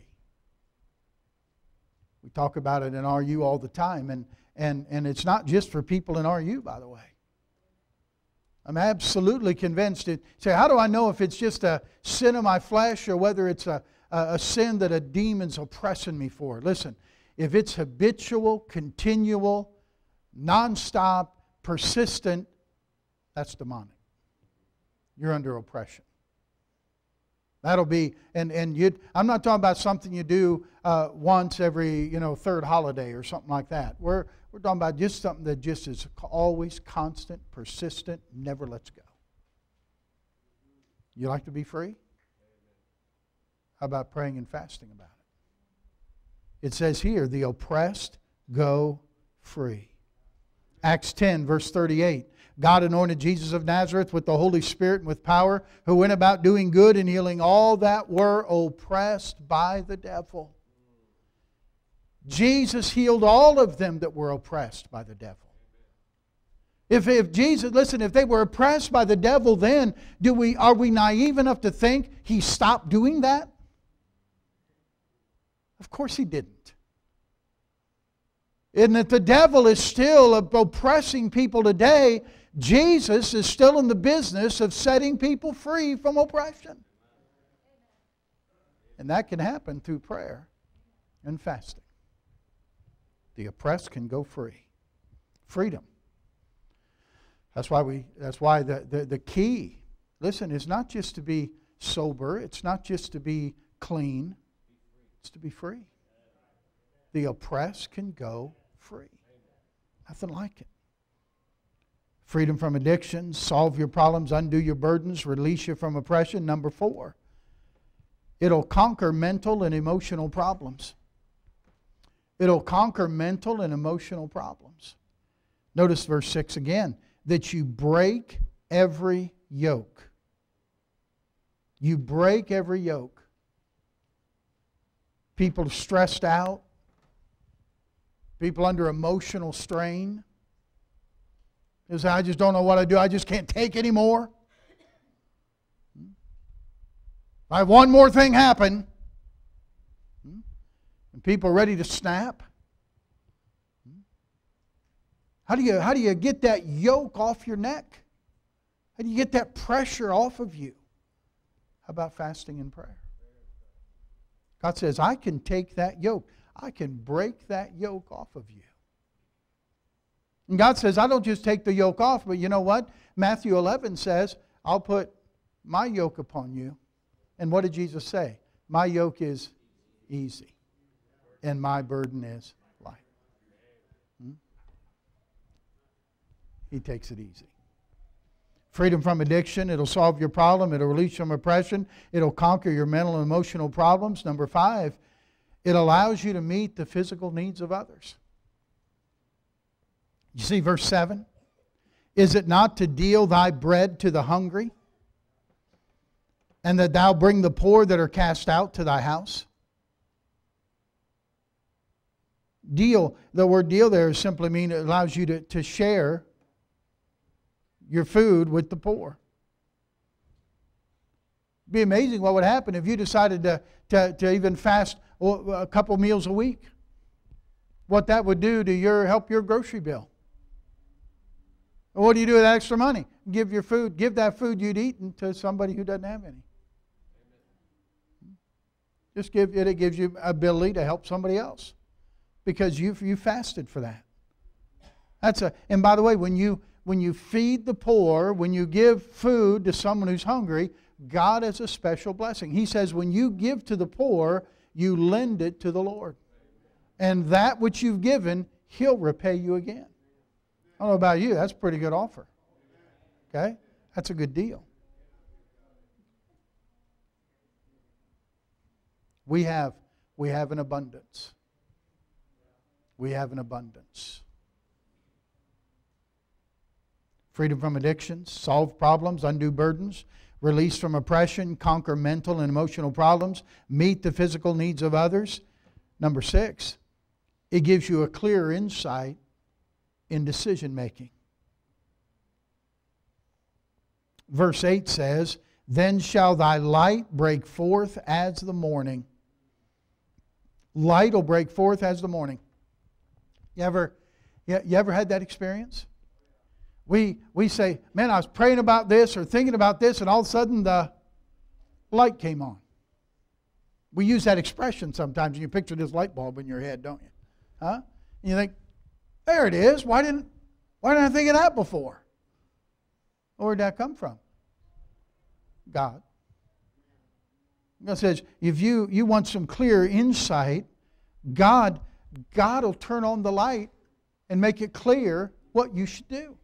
We talk about it in R U all the time, and, and, and it's not just for people in R U, by the way. I'm absolutely convinced. It, say, how do I know if it's just a sin of my flesh or whether it's a, a, a sin that a demon's oppressing me for? Listen, if it's habitual, continual, nonstop, persistent, that's demonic. You're under oppression. That'll be, and, and you I'm not talking about something you do uh, once every, you know, third holiday or something like that. We're, we're talking about just something that just is always constant, persistent, never lets go. You like to be free? How about praying and fasting about it? It says here, the oppressed go free. Acts ten, verse thirty-eight. God anointed Jesus of Nazareth with the Holy Spirit and with power, who went about doing good and healing all that were oppressed by the devil. Jesus healed all of them that were oppressed by the devil. If, if Jesus, listen, if they were oppressed by the devil then, do we, are we naive enough to think He stopped doing that? Of course He didn't. And that the devil is still oppressing people today, Jesus is still in the business of setting people free from oppression. And that can happen through prayer and fasting. The oppressed can go free. Freedom. That's why we that's why the, the, the key, listen, is not just to be sober, it's not just to be clean, it's to be free. The oppressed can go free. Nothing like it. Freedom from addictions, solve your problems, undo your burdens, release you from oppression. Number four, it'll conquer mental and emotional problems. It'll conquer mental and emotional problems. Notice verse six again, that you break every yoke. You break every yoke. People stressed out. People under emotional strain. They say, I just don't know what I do. I just can't take anymore. If I have one more thing happen, and people are ready to snap. How do you, how do you get that yoke off your neck? How do you get that pressure off of you? How about fasting and prayer? God says, I can take that yoke. I can break that yoke off of you. And God says, I don't just take the yoke off, but you know what? Matthew eleven says, I'll put my yoke upon you. And what did Jesus say? My yoke is easy, and my burden is light. Hmm? He takes it easy. Freedom from addiction, it'll solve your problem. It'll release you from oppression. It'll conquer your mental and emotional problems. Number five, it allows you to meet the physical needs of others. You see verse seven? Is it not to deal thy bread to the hungry, and that thou bring the poor that are cast out to thy house? Deal, the word deal there simply means it allows you to, to share your food with the poor. It'd be amazing what would happen if you decided to, to, to even fast a couple meals a week. What that would do to your help your grocery bill. What do you do with that extra money? Give your food, give that food you'd eaten to somebody who doesn't have any. Just give it, it gives you ability to help somebody else. Because you you fasted for that. That's a and by the way, when you when you feed the poor, when you give food to someone who's hungry, God has a special blessing. He says when you give to the poor, you lend it to the Lord. And that which you've given, He'll repay you again. I don't know about you, that's a pretty good offer. Okay? That's a good deal. We have, we have an abundance. We have an abundance. Freedom from addictions, solve problems, undo burdens, release from oppression, conquer mental and emotional problems, meet the physical needs of others. Number six, it gives you a clearer insight in decision making. Verse eight says, then shall thy light break forth as the morning. Light will break forth as the morning. You ever, you, you ever had that experience? We, we say, man, I was praying about this or thinking about this, and all of a sudden the light came on. We use that expression sometimes, and you picture this light bulb in your head, don't you? Huh? And you think, there it is. Why didn't, why didn't I think of that before? Where did that come from? God. God says, if you, you want some clear insight, God, God will turn on the light and make it clear what you should do.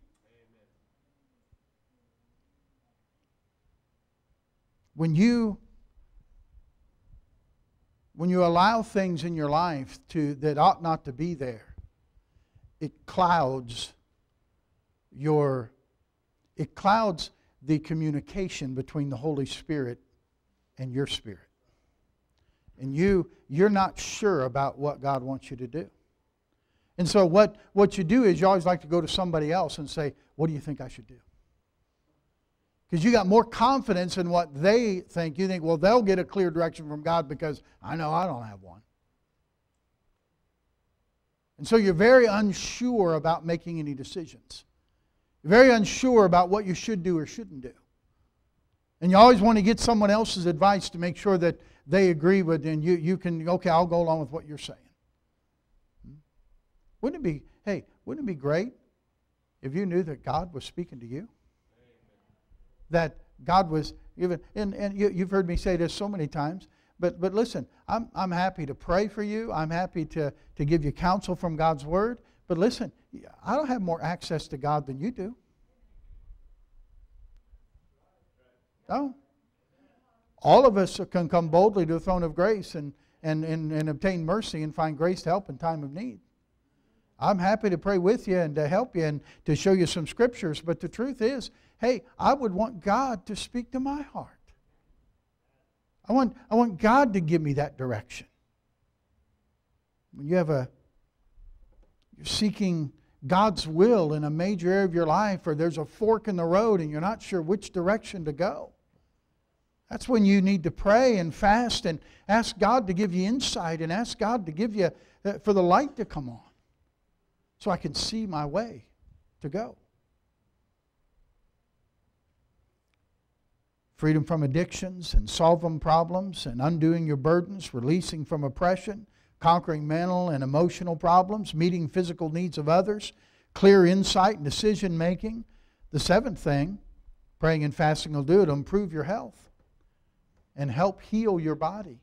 When you, when you allow things in your life to, that ought not to be there, it clouds your, it clouds the communication between the Holy Spirit and your spirit. And you, you're not sure about what God wants you to do. And so what, what you do is you always like to go to somebody else and say, what do you think I should do? Because you got more confidence in what they think. You think, well, they'll get a clear direction from God because I know I don't have one. And so you're very unsure about making any decisions. You're very unsure about what you should do or shouldn't do. And you always want to get someone else's advice to make sure that they agree with, and you, you can, okay, I'll go along with what you're saying. Wouldn't it be, hey, wouldn't it be great if you knew that God was speaking to you? That God was even, and, and you, you've heard me say this so many times, but but listen, I'm I'm happy to pray for you. I'm happy to, to give you counsel from God's Word. But listen, I don't have more access to God than you do. No. All of us can come boldly to the throne of grace and, and, and, and obtain mercy and find grace to help in time of need. I'm happy to pray with you and to help you and to show you some scriptures. But the truth is, hey, I would want God to speak to my heart. I want, I want God to give me that direction. When you have a, you're seeking God's will in a major area of your life, or there's a fork in the road and you're not sure which direction to go, that's when you need to pray and fast and ask God to give you insight and ask God to give you, uh, for the light to come on so I can see my way to go. Freedom from addictions and solving problems and undoing your burdens, releasing from oppression, conquering mental and emotional problems, meeting physical needs of others, clear insight and decision making. The seventh thing praying and fasting will do, it'll improve your health and help heal your body.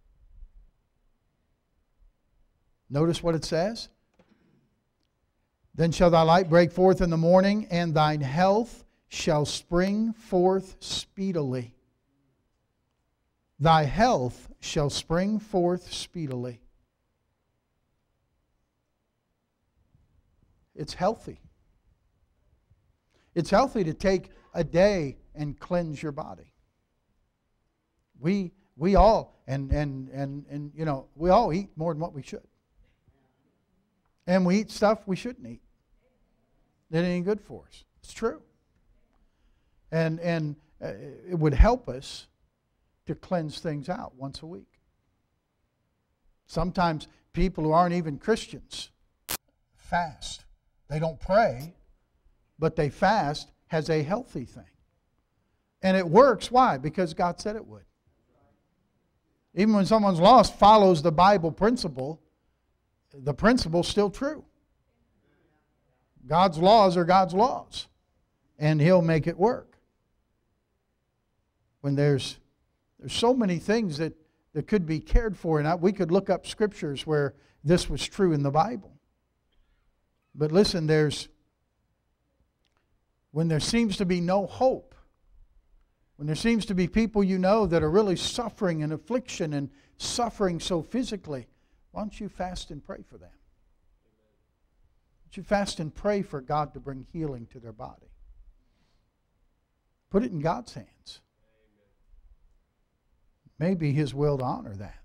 Notice what it says. Then shall thy light break forth in the morning, and thine health shall spring forth speedily. Thy health shall spring forth speedily. It's healthy. It's healthy to take a day and cleanse your body. We we all and and and and you know, we all eat more than what we should. And we eat stuff we shouldn't eat. That ain't good for us. It's true. And and uh, it would help us to cleanse things out once a week. Sometimes people who aren't even Christians fast. They don't pray, but they fast as a healthy thing. And it works. Why? Because God said it would. Even when someone's lost, follows the Bible principle, the principle's still true. God's laws are God's laws, and He'll make it work. When there's there's so many things that, that could be cared for, and I, we could look up scriptures where this was true in the Bible. But listen, there's when there seems to be no hope, when there seems to be people you know that are really suffering in affliction and suffering so physically, why don't you fast and pray for them? Why don't you fast and pray for God to bring healing to their body? Put it in God's hands. Maybe His will to honor that.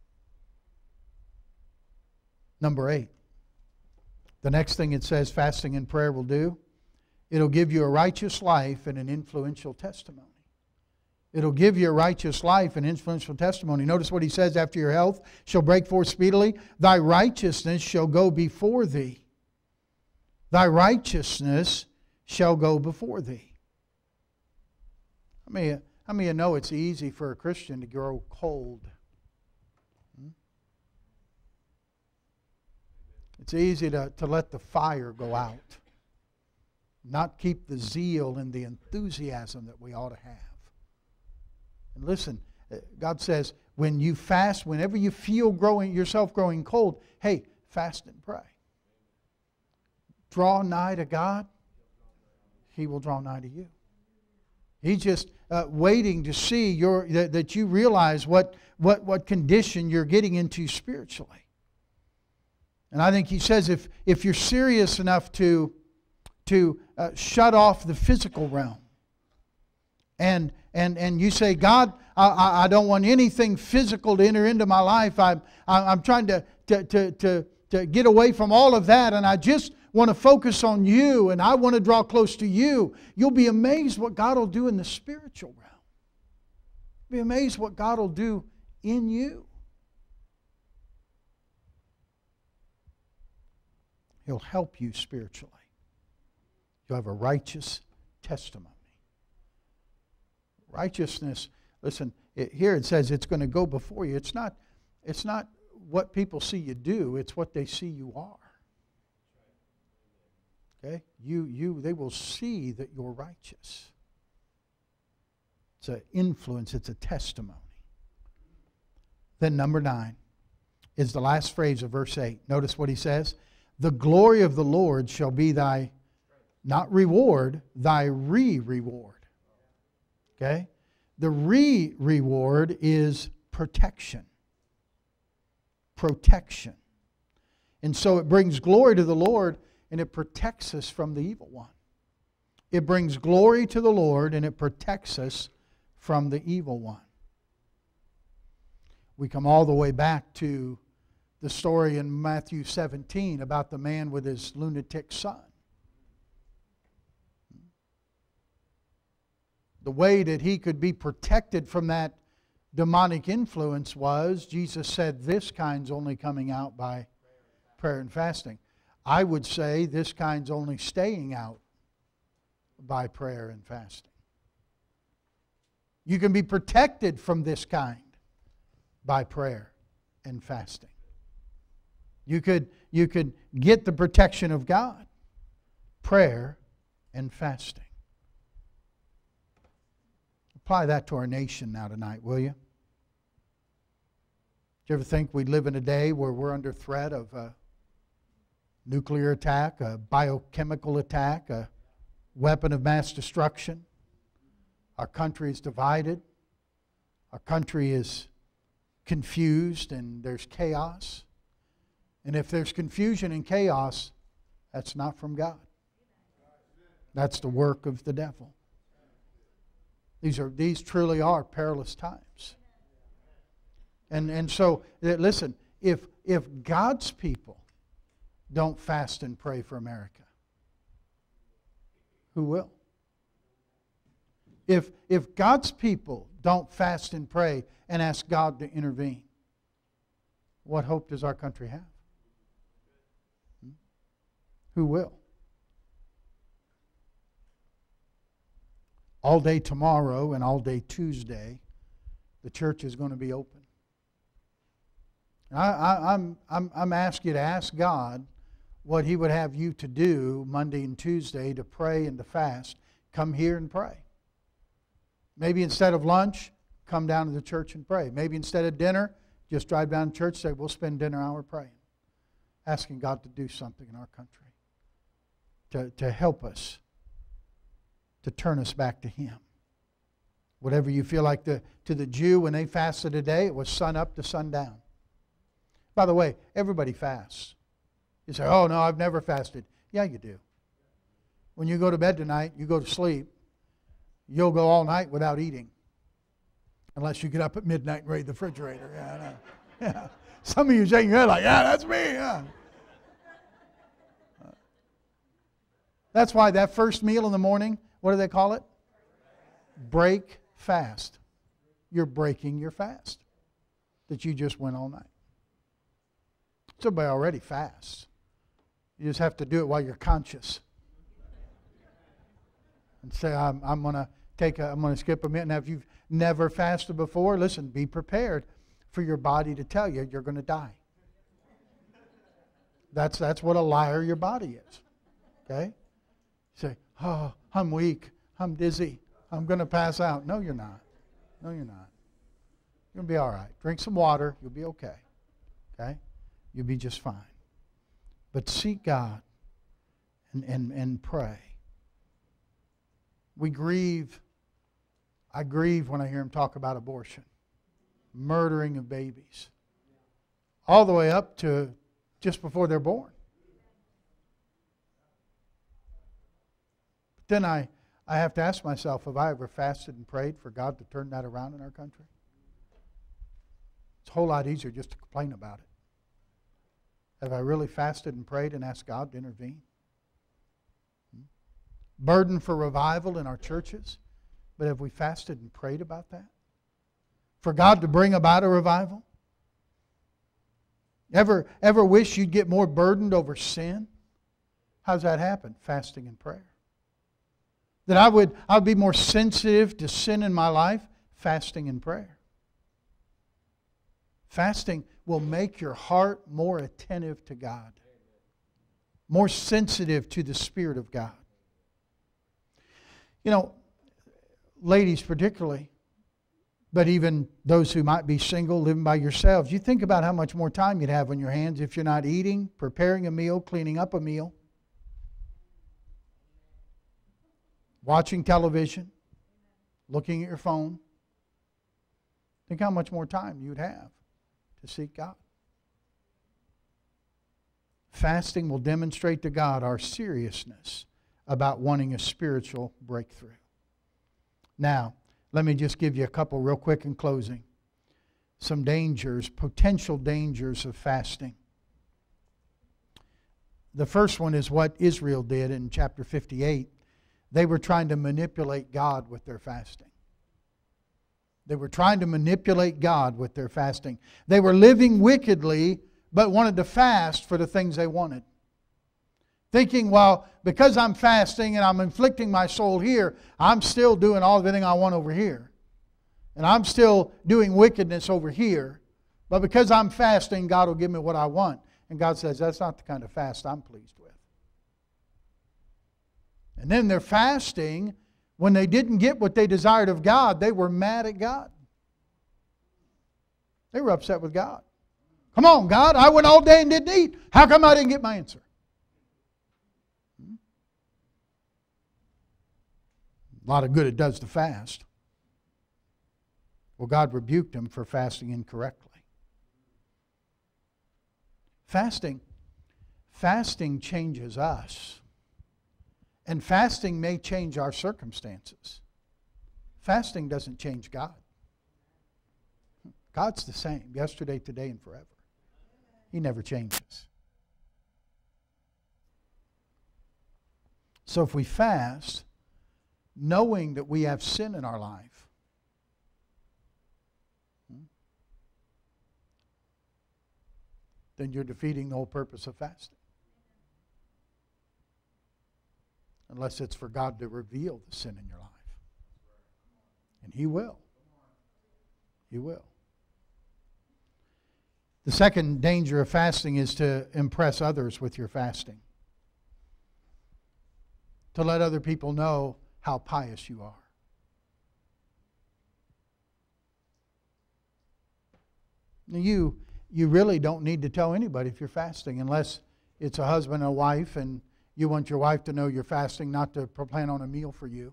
Number eight. The next thing it says fasting and prayer will do, it'll give you a righteous life and an influential testimony. It'll give you a righteous life and influential testimony. Notice what he says, after your health shall break forth speedily, thy righteousness shall go before thee. Thy righteousness shall go before thee. How many, how many of you know it's easy for a Christian to grow cold? Hmm? It's easy to, to let the fire go out. Not keep the zeal and the enthusiasm that we ought to have. And listen, God says, when you fast, whenever you feel growing yourself growing cold, hey, fast and pray. Draw nigh to God, He will draw nigh to you. He's just uh, waiting to see your that, that you realize what, what, what condition you're getting into spiritually. And I think He says if, if you're serious enough to, to uh, shut off the physical realm, and and and you say, God, I, I don't want anything physical to enter into my life. I'm I'm trying to to to to, to get away from all of that, and I just want to focus on You, and I want to draw close to You. You'll be amazed what God will do in the spiritual realm. Be amazed what God will do in you. He'll help you spiritually. You'll have a righteous testimony. Righteousness, listen, it, here it says it's going to go before you. It's not, it's not what people see you do, it's what they see you are. Okay? You, you, they will see that you're righteous. It's an influence, it's a testimony. Then number nine is the last phrase of verse eight. Notice what he says. The glory of the Lord shall be thy, not reward, thy re-reward. Okay? The re-reward is protection. Protection. And so it brings glory to the Lord, and it protects us from the evil one. It brings glory to the Lord, and it protects us from the evil one. We come all the way back to the story in Matthew seventeen about the man with his lunatic son. The way that he could be protected from that demonic influence was, Jesus said, this kind's only coming out by prayer and fasting. I would say this kind's only staying out by prayer and fasting. You can be protected from this kind by prayer and fasting. You could, you could get the protection of God prayer and fasting. Apply that to our nation now tonight, will you? Do you ever think we live in a day where we're under threat of a nuclear attack, a biochemical attack, a weapon of mass destruction? Our country is divided. Our country is confused and there's chaos. And if there's confusion and chaos, that's not from God. That's the work of the devil. These are these truly are perilous times. And and so listen, if if God's people don't fast and pray for America, who will? If if God's people don't fast and pray and ask God to intervene, what hope does our country have? Hmm? Who will? All day tomorrow and all day Tuesday, the church is going to be open. I, I, I'm, I'm, I'm asking you to ask God what He would have you to do Monday and Tuesday to pray and to fast. Come here and pray. Maybe instead of lunch, come down to the church and pray. Maybe instead of dinner, just drive down to church and say, we'll spend dinner hour praying. Asking God to do something in our country. To, to help us. To turn us back to Him. Whatever you feel like the, to the Jew when they fasted a day, it was sun up to sundown. By the way, everybody fasts. You say, oh no, I've never fasted. Yeah, you do. When you go to bed tonight, you go to sleep, you'll go all night without eating. Unless you get up at midnight and raid the refrigerator. Yeah, I know. Yeah. Some of you shaking your head like, yeah, that's me. Yeah. That's why that first meal in the morning, what do they call it? Break fast. You're breaking your fast that you just went all night. Somebody already fasts. You just have to do it while you're conscious. And say, I'm, I'm going to take a, I'm going to skip a minute. Now, if you've never fasted before, listen, be prepared for your body to tell you you're going to die. That's, that's what a liar your body is. Okay? Say, oh, I'm weak, I'm dizzy, I'm going to pass out. No, you're not. No, you're not. You're going to be all right. Drink some water, you'll be okay. Okay? You'll be just fine. But seek God and, and, and pray. We grieve. I grieve when I hear him talk about abortion, murdering of babies, all the way up to just before they're born. Then I, I have to ask myself, have I ever fasted and prayed for God to turn that around in our country? It's a whole lot easier just to complain about it. Have I really fasted and prayed and asked God to intervene? Hmm? Burden for revival in our churches, but have we fasted and prayed about that? For God to bring about a revival? Ever, ever wish you'd get more burdened over sin? How's that happen? Fasting and prayer. That I would, I would be more sensitive to sin in my life, fasting and prayer. Fasting will make your heart more attentive to God, more sensitive to the Spirit of God. You know, ladies particularly, but even those who might be single, living by yourselves, you think about how much more time you'd have on your hands if you're not eating, preparing a meal, cleaning up a meal, watching television, looking at your phone. Think how much more time you'd have to seek God. Fasting will demonstrate to God our seriousness about wanting a spiritual breakthrough. Now, let me just give you a couple real quick in closing. Some dangers, potential dangers of fasting. The first one is what Israel did in chapter fifty-eight. They were trying to manipulate God with their fasting. They were trying to manipulate God with their fasting. They were living wickedly, but wanted to fast for the things they wanted. Thinking, well, because I'm fasting and I'm inflicting my soul here, I'm still doing all everything I want over here. And I'm still doing wickedness over here. But because I'm fasting, God will give me what I want. And God says, that's not the kind of fast I'm pleased with. And then they're fasting. When they didn't get what they desired of God, they were mad at God. They were upset with God. Come on, God, I went all day and didn't eat. How come I didn't get my answer? A lot of good it does to fast. Well, God rebuked them for fasting incorrectly. Fasting, fasting changes us. And fasting may change our circumstances. Fasting doesn't change God. God's the same, yesterday, today, and forever. He never changes. So if we fast, knowing that we have sin in our life, then you're defeating the whole purpose of fasting. Unless it's for God to reveal the sin in your life. And He will. He will. The second danger of fasting is to impress others with your fasting. To let other people know how pious you are. Now you, you really don't need to tell anybody if you're fasting unless it's a husband and a wife and you want your wife to know you're fasting, not to plan on a meal for you.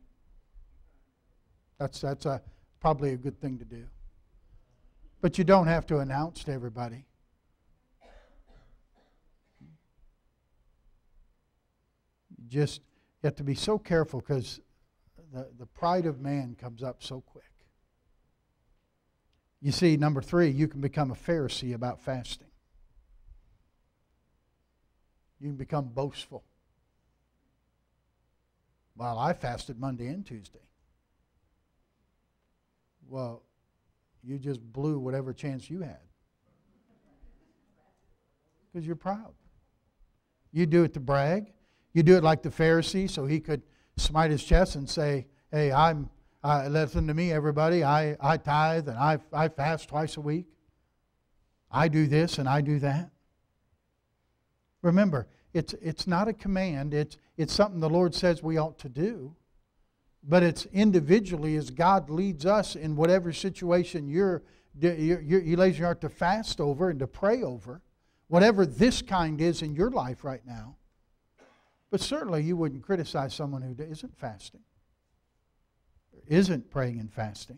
That's, that's a, probably a good thing to do. But you don't have to announce to everybody. You just you have to be so careful because the, the pride of man comes up so quick. You see, number three, you can become a Pharisee about fasting. You can become boastful. Well, I fasted Monday and Tuesday. Well, you just blew whatever chance you had. Because you're proud. You do it to brag. You do it like the Pharisee so he could smite his chest and say, hey, I'm, uh, listen to me, everybody. I, I tithe and I, I fast twice a week. I do this and I do that. Remember, it's, it's not a command. It's, it's something the Lord says we ought to do. But it's individually as God leads us in whatever situation you're, you're, you're, He lays your heart to fast over and to pray over. Whatever this kind is in your life right now. But certainly you wouldn't criticize someone who isn't fasting. Or isn't praying and fasting.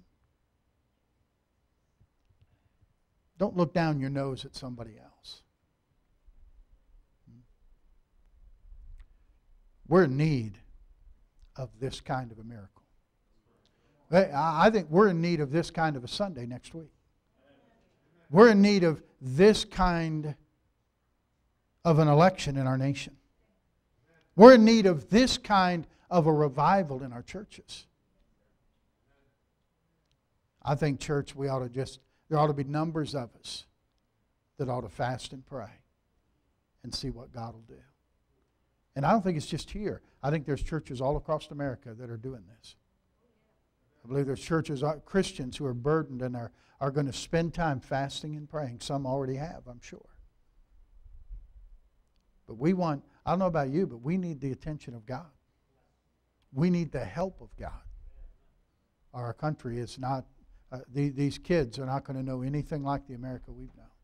Don't look down your nose at somebody else. We're in need of this kind of a miracle. I think we're in need of this kind of a Sunday next week. We're in need of this kind of an election in our nation. We're in need of this kind of a revival in our churches. I think, church, we ought to just, there ought to be numbers of us that ought to fast and pray and see what God will do. And I don't think it's just here. I think there's churches all across America that are doing this. I believe there's churches, Christians who are burdened and are, are going to spend time fasting and praying. Some already have, I'm sure. But we want, I don't know about you, but we need the attention of God. We need the help of God. Our country is not, uh, the, these kids are not going to know anything like the America we've known.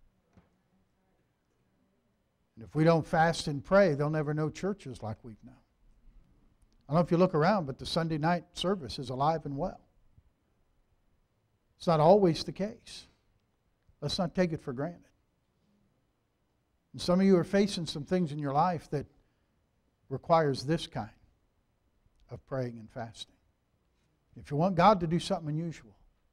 And if we don't fast and pray, they'll never know churches like we've known. I don't know if you look around, but the Sunday night service is alive and well. It's not always the case. Let's not take it for granted. And some of you are facing some things in your life that requires this kind of praying and fasting. If you want God to do something unusual,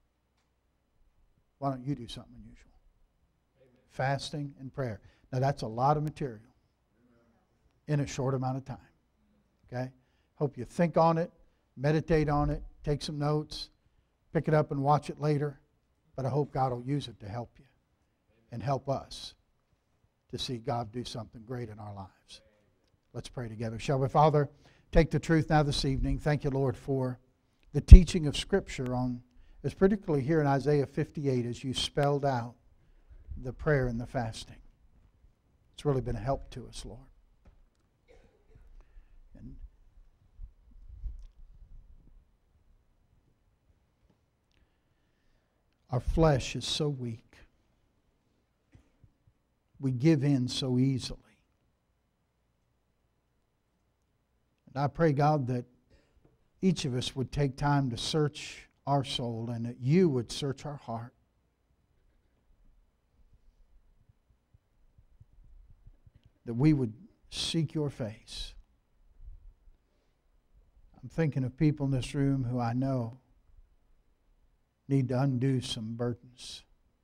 why don't you do something unusual? Amen. Fasting and prayer. Now that's a lot of material in a short amount of time. Okay? Hope you think on it, meditate on it, take some notes, pick it up and watch it later. But I hope God will use it to help you and help us to see God do something great in our lives. Let's pray together. Shall we? Father, take the truth now this evening. Thank you, Lord, for the teaching of Scripture on, it's particularly here in Isaiah fifty-eight as you spelled out the prayer and the fasting. It's really been a help to us, Lord. And Our flesh is so weak. We give in so easily. And I pray, God, that each of us would take time to search our soul and that you would search our heart. That we would seek your face. I'm thinking of people in this room who I know need to undo some burdens,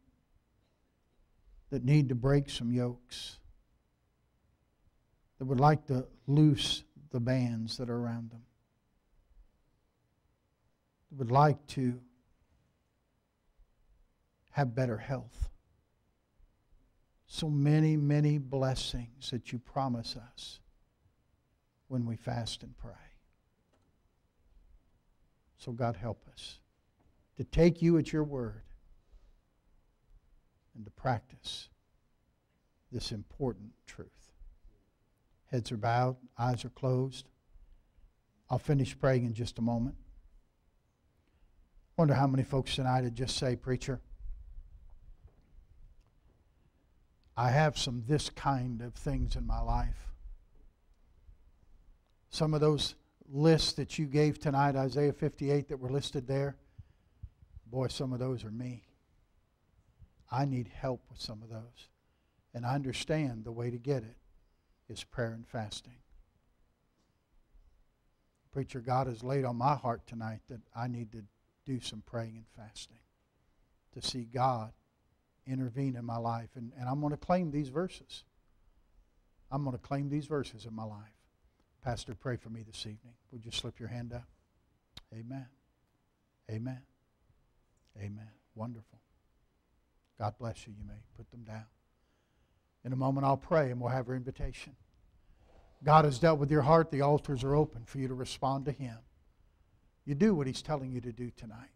that need to break some yokes, that would like to loose the bands that are around them, that would like to have better health. So many, many blessings that you promise us when we fast and pray. So God, help us to take you at your word and to practice this important truth. Heads are bowed, eyes are closed. I'll finish praying in just a moment. I wonder how many folks tonight would just say, preacher, I have some this kind of things in my life. Some of those lists that you gave tonight, Isaiah fifty-eight, that were listed there, boy, some of those are me. I need help with some of those. And I understand the way to get it is prayer and fasting. Preacher, God has laid on my heart tonight that I need to do some praying and fasting to see God intervene in my life. And, and I'm going to claim these verses. I'm going to claim these verses in my life. Pastor, pray for me this evening. Would you slip your hand up? Amen. Amen. Amen. Wonderful. God bless you. You may put them down. In a moment I'll pray and we'll have our invitation. God has dealt with your heart. The altars are open for you to respond to Him. You do what He's telling you to do tonight.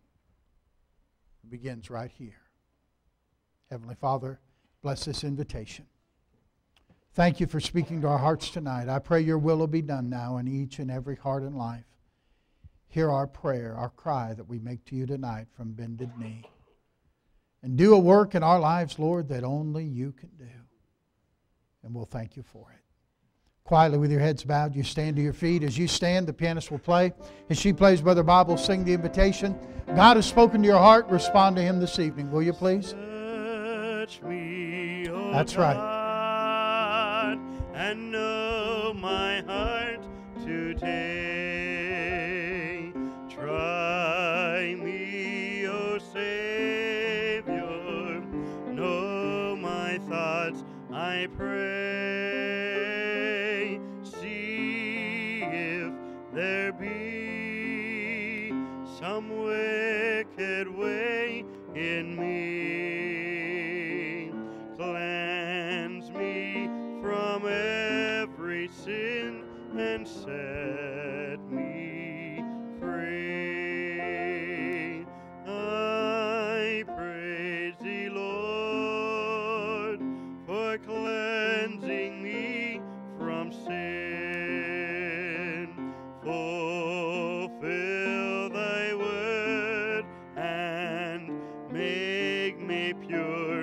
It begins right here. Heavenly Father, bless this invitation. Thank you for speaking to our hearts tonight. I pray your will will be done now in each and every heart and life. Hear our prayer, our cry that we make to you tonight from bended knee. And do a work in our lives, Lord, that only you can do. And we'll thank you for it. Quietly with your heads bowed, you stand to your feet. As you stand, the pianist will play. As she plays, Brother Bob will sing the invitation. God has spoken to your heart. Respond to Him this evening. Will you please?
Touch me, O
That's right.
God, and know my heart today. Try me, O Savior, know my thoughts, I pray. See if there be some wicked way in me. Cleanse me from every sin and set me free. I praise thee, Lord, for cleansing me from sin. Fulfill thy word and make me pure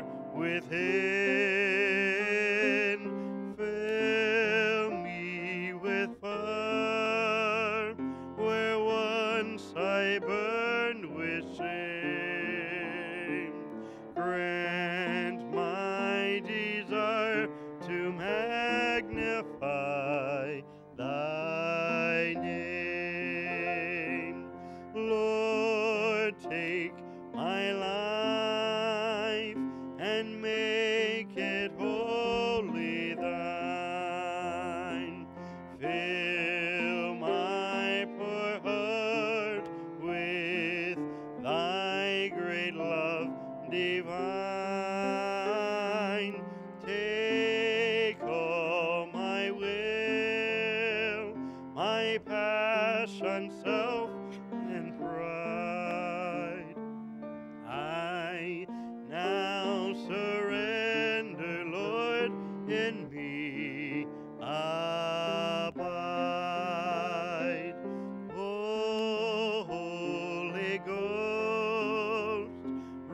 within. Fill me with fire where once I burned with shame. Grant my desire to magnify thy name. Lord, take my life and make it wholly thine. Fill my poor heart with thy great love divine. Take all my will, my passion, self, and pride. I now surrender, Lord, in me abide. O Holy Ghost,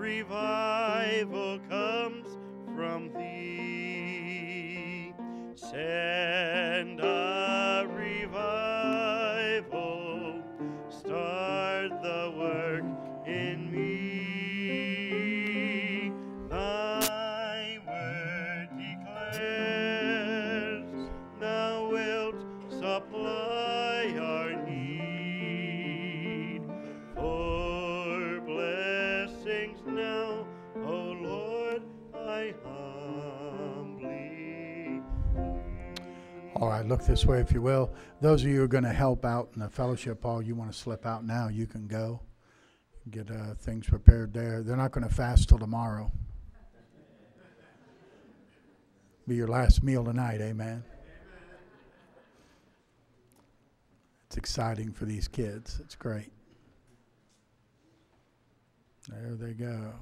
All right, look this way if you will. Those of you who are going to help out in the fellowship hall, you want to slip out now, you can go. Get uh, things prepared there. They're not going to fast till tomorrow. Be your last meal tonight, amen. It's exciting for these kids. It's great. There they go.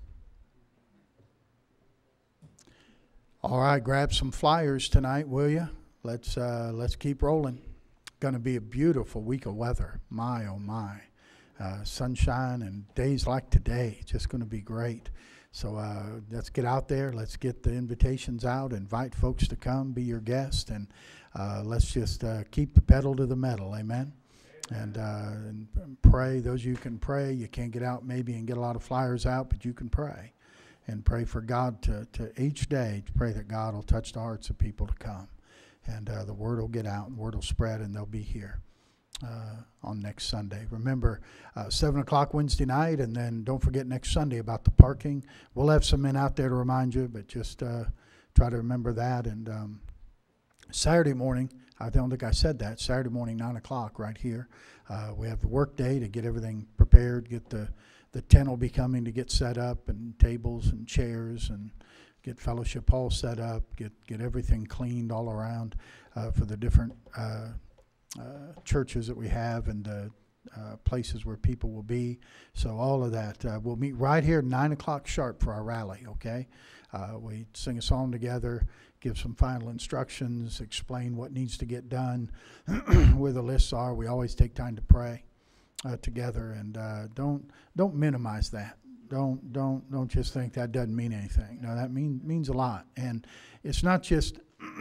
All right, grab some flyers tonight, will you? Let's uh, let's keep rolling. Going to be a beautiful week of weather. My, oh my. Uh, sunshine and days like today. Just going to be great. So uh, let's get out there. Let's get the invitations out. Invite folks to come, be your guest, and uh, let's just uh, keep the pedal to the metal. Amen. And, uh, and pray. Those of you who can pray. You can't get out maybe and get a lot of flyers out, but you can pray. And pray for God to, to each day, to pray that God will touch the hearts of people to come. And uh, the word will get out, and the word will spread, and they'll be here uh, on next Sunday. Remember, uh, seven o'clock Wednesday night, and then don't forget next Sunday about the parking. We'll have some men out there to remind you, but just uh, try to remember that. And um, Saturday morning, I don't think I said that, Saturday morning, nine o'clock right here. Uh, we have the work day to get everything prepared, get the The tent will be coming to get set up, and tables and chairs, and get fellowship hall set up, get get everything cleaned all around uh, for the different uh, uh, churches that we have and the uh, places where people will be. So all of that. Uh, we'll meet right here at nine o'clock sharp for our rally, okay? Uh, we sing a song together, give some final instructions, explain what needs to get done, where the lists are. We always take time to pray. Uh, together, and uh, don't don't minimize that. Don't don't don't just think that doesn't mean anything. No, that mean, means a lot. And it's not just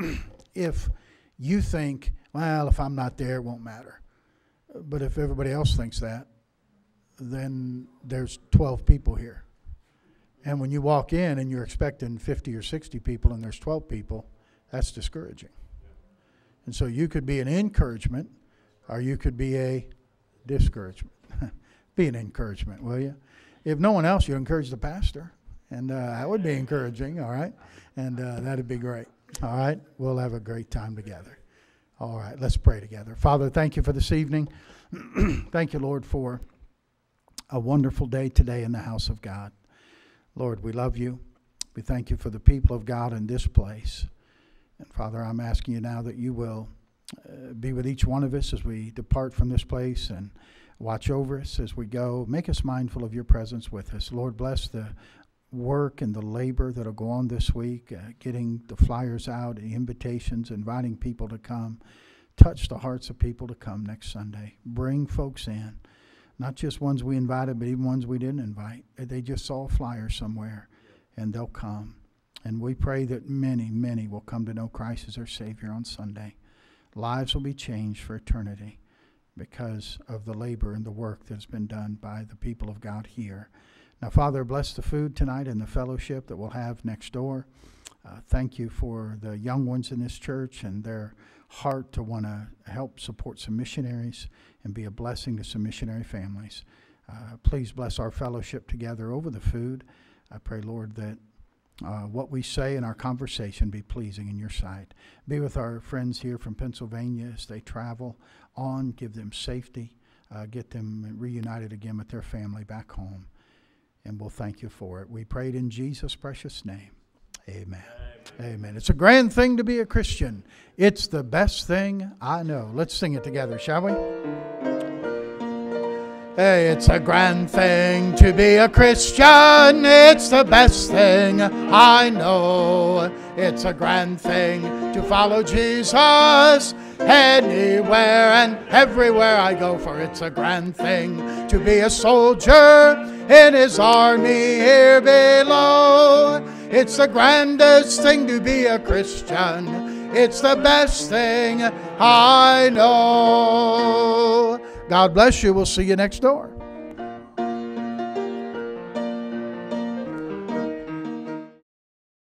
if you think, well, if I'm not there, it won't matter. But if everybody else thinks that, then there's twelve people here. And when you walk in and you're expecting fifty or sixty people and there's twelve people, that's discouraging. And so you could be an encouragement, or you could be a discouragement. Be an encouragement, will you? If no one else, you encourage the pastor, and uh, that would be encouraging, all right? And uh, that'd be great, all right? We'll have a great time together. All right, let's pray together. Father, thank you for this evening. Thank you, Lord, for a wonderful day today in the house of God. Lord, we love you. We thank you for the people of God in this place. And Father, I'm asking you now that you will Uh, be with each one of us as we depart from this place, and watch over us as we go. Make us mindful of your presence with us. Lord, bless the work and the labor that will go on this week, uh, getting the flyers out, the invitations, inviting people to come. Touch the hearts of people to come next Sunday. Bring folks in, not just ones we invited, but even ones we didn't invite. They just saw a flyer somewhere, and they'll come. And we pray that many, many will come to know Christ as their Savior on Sunday. Lives will be changed for eternity because of the labor and the work that has been done by the people of God here. Now, Father, bless the food tonight and the fellowship that we'll have next door. Uh, thank you for the young ones in this church and their heart to want to help support some missionaries and be a blessing to some missionary families. Uh, please bless our fellowship together over the food. I pray, Lord, that Uh, what we say in our conversation be pleasing in your sight. Be with our friends here from Pennsylvania as they travel on. Give them safety. Uh, get them reunited again with their family back home. And we'll thank you for it. We prayed in Jesus' precious name. Amen. Amen. Amen. It's a grand thing to be a Christian. It's the best thing I know. Let's sing it together, shall we? Hey, it's a grand thing to be a Christian. It's the best thing I know. It's a grand thing to follow Jesus anywhere and everywhere I go. For it's a grand thing to be a soldier in his army here below. It's the grandest thing to be a Christian. It's the best thing I know. God bless you. We'll see you next door.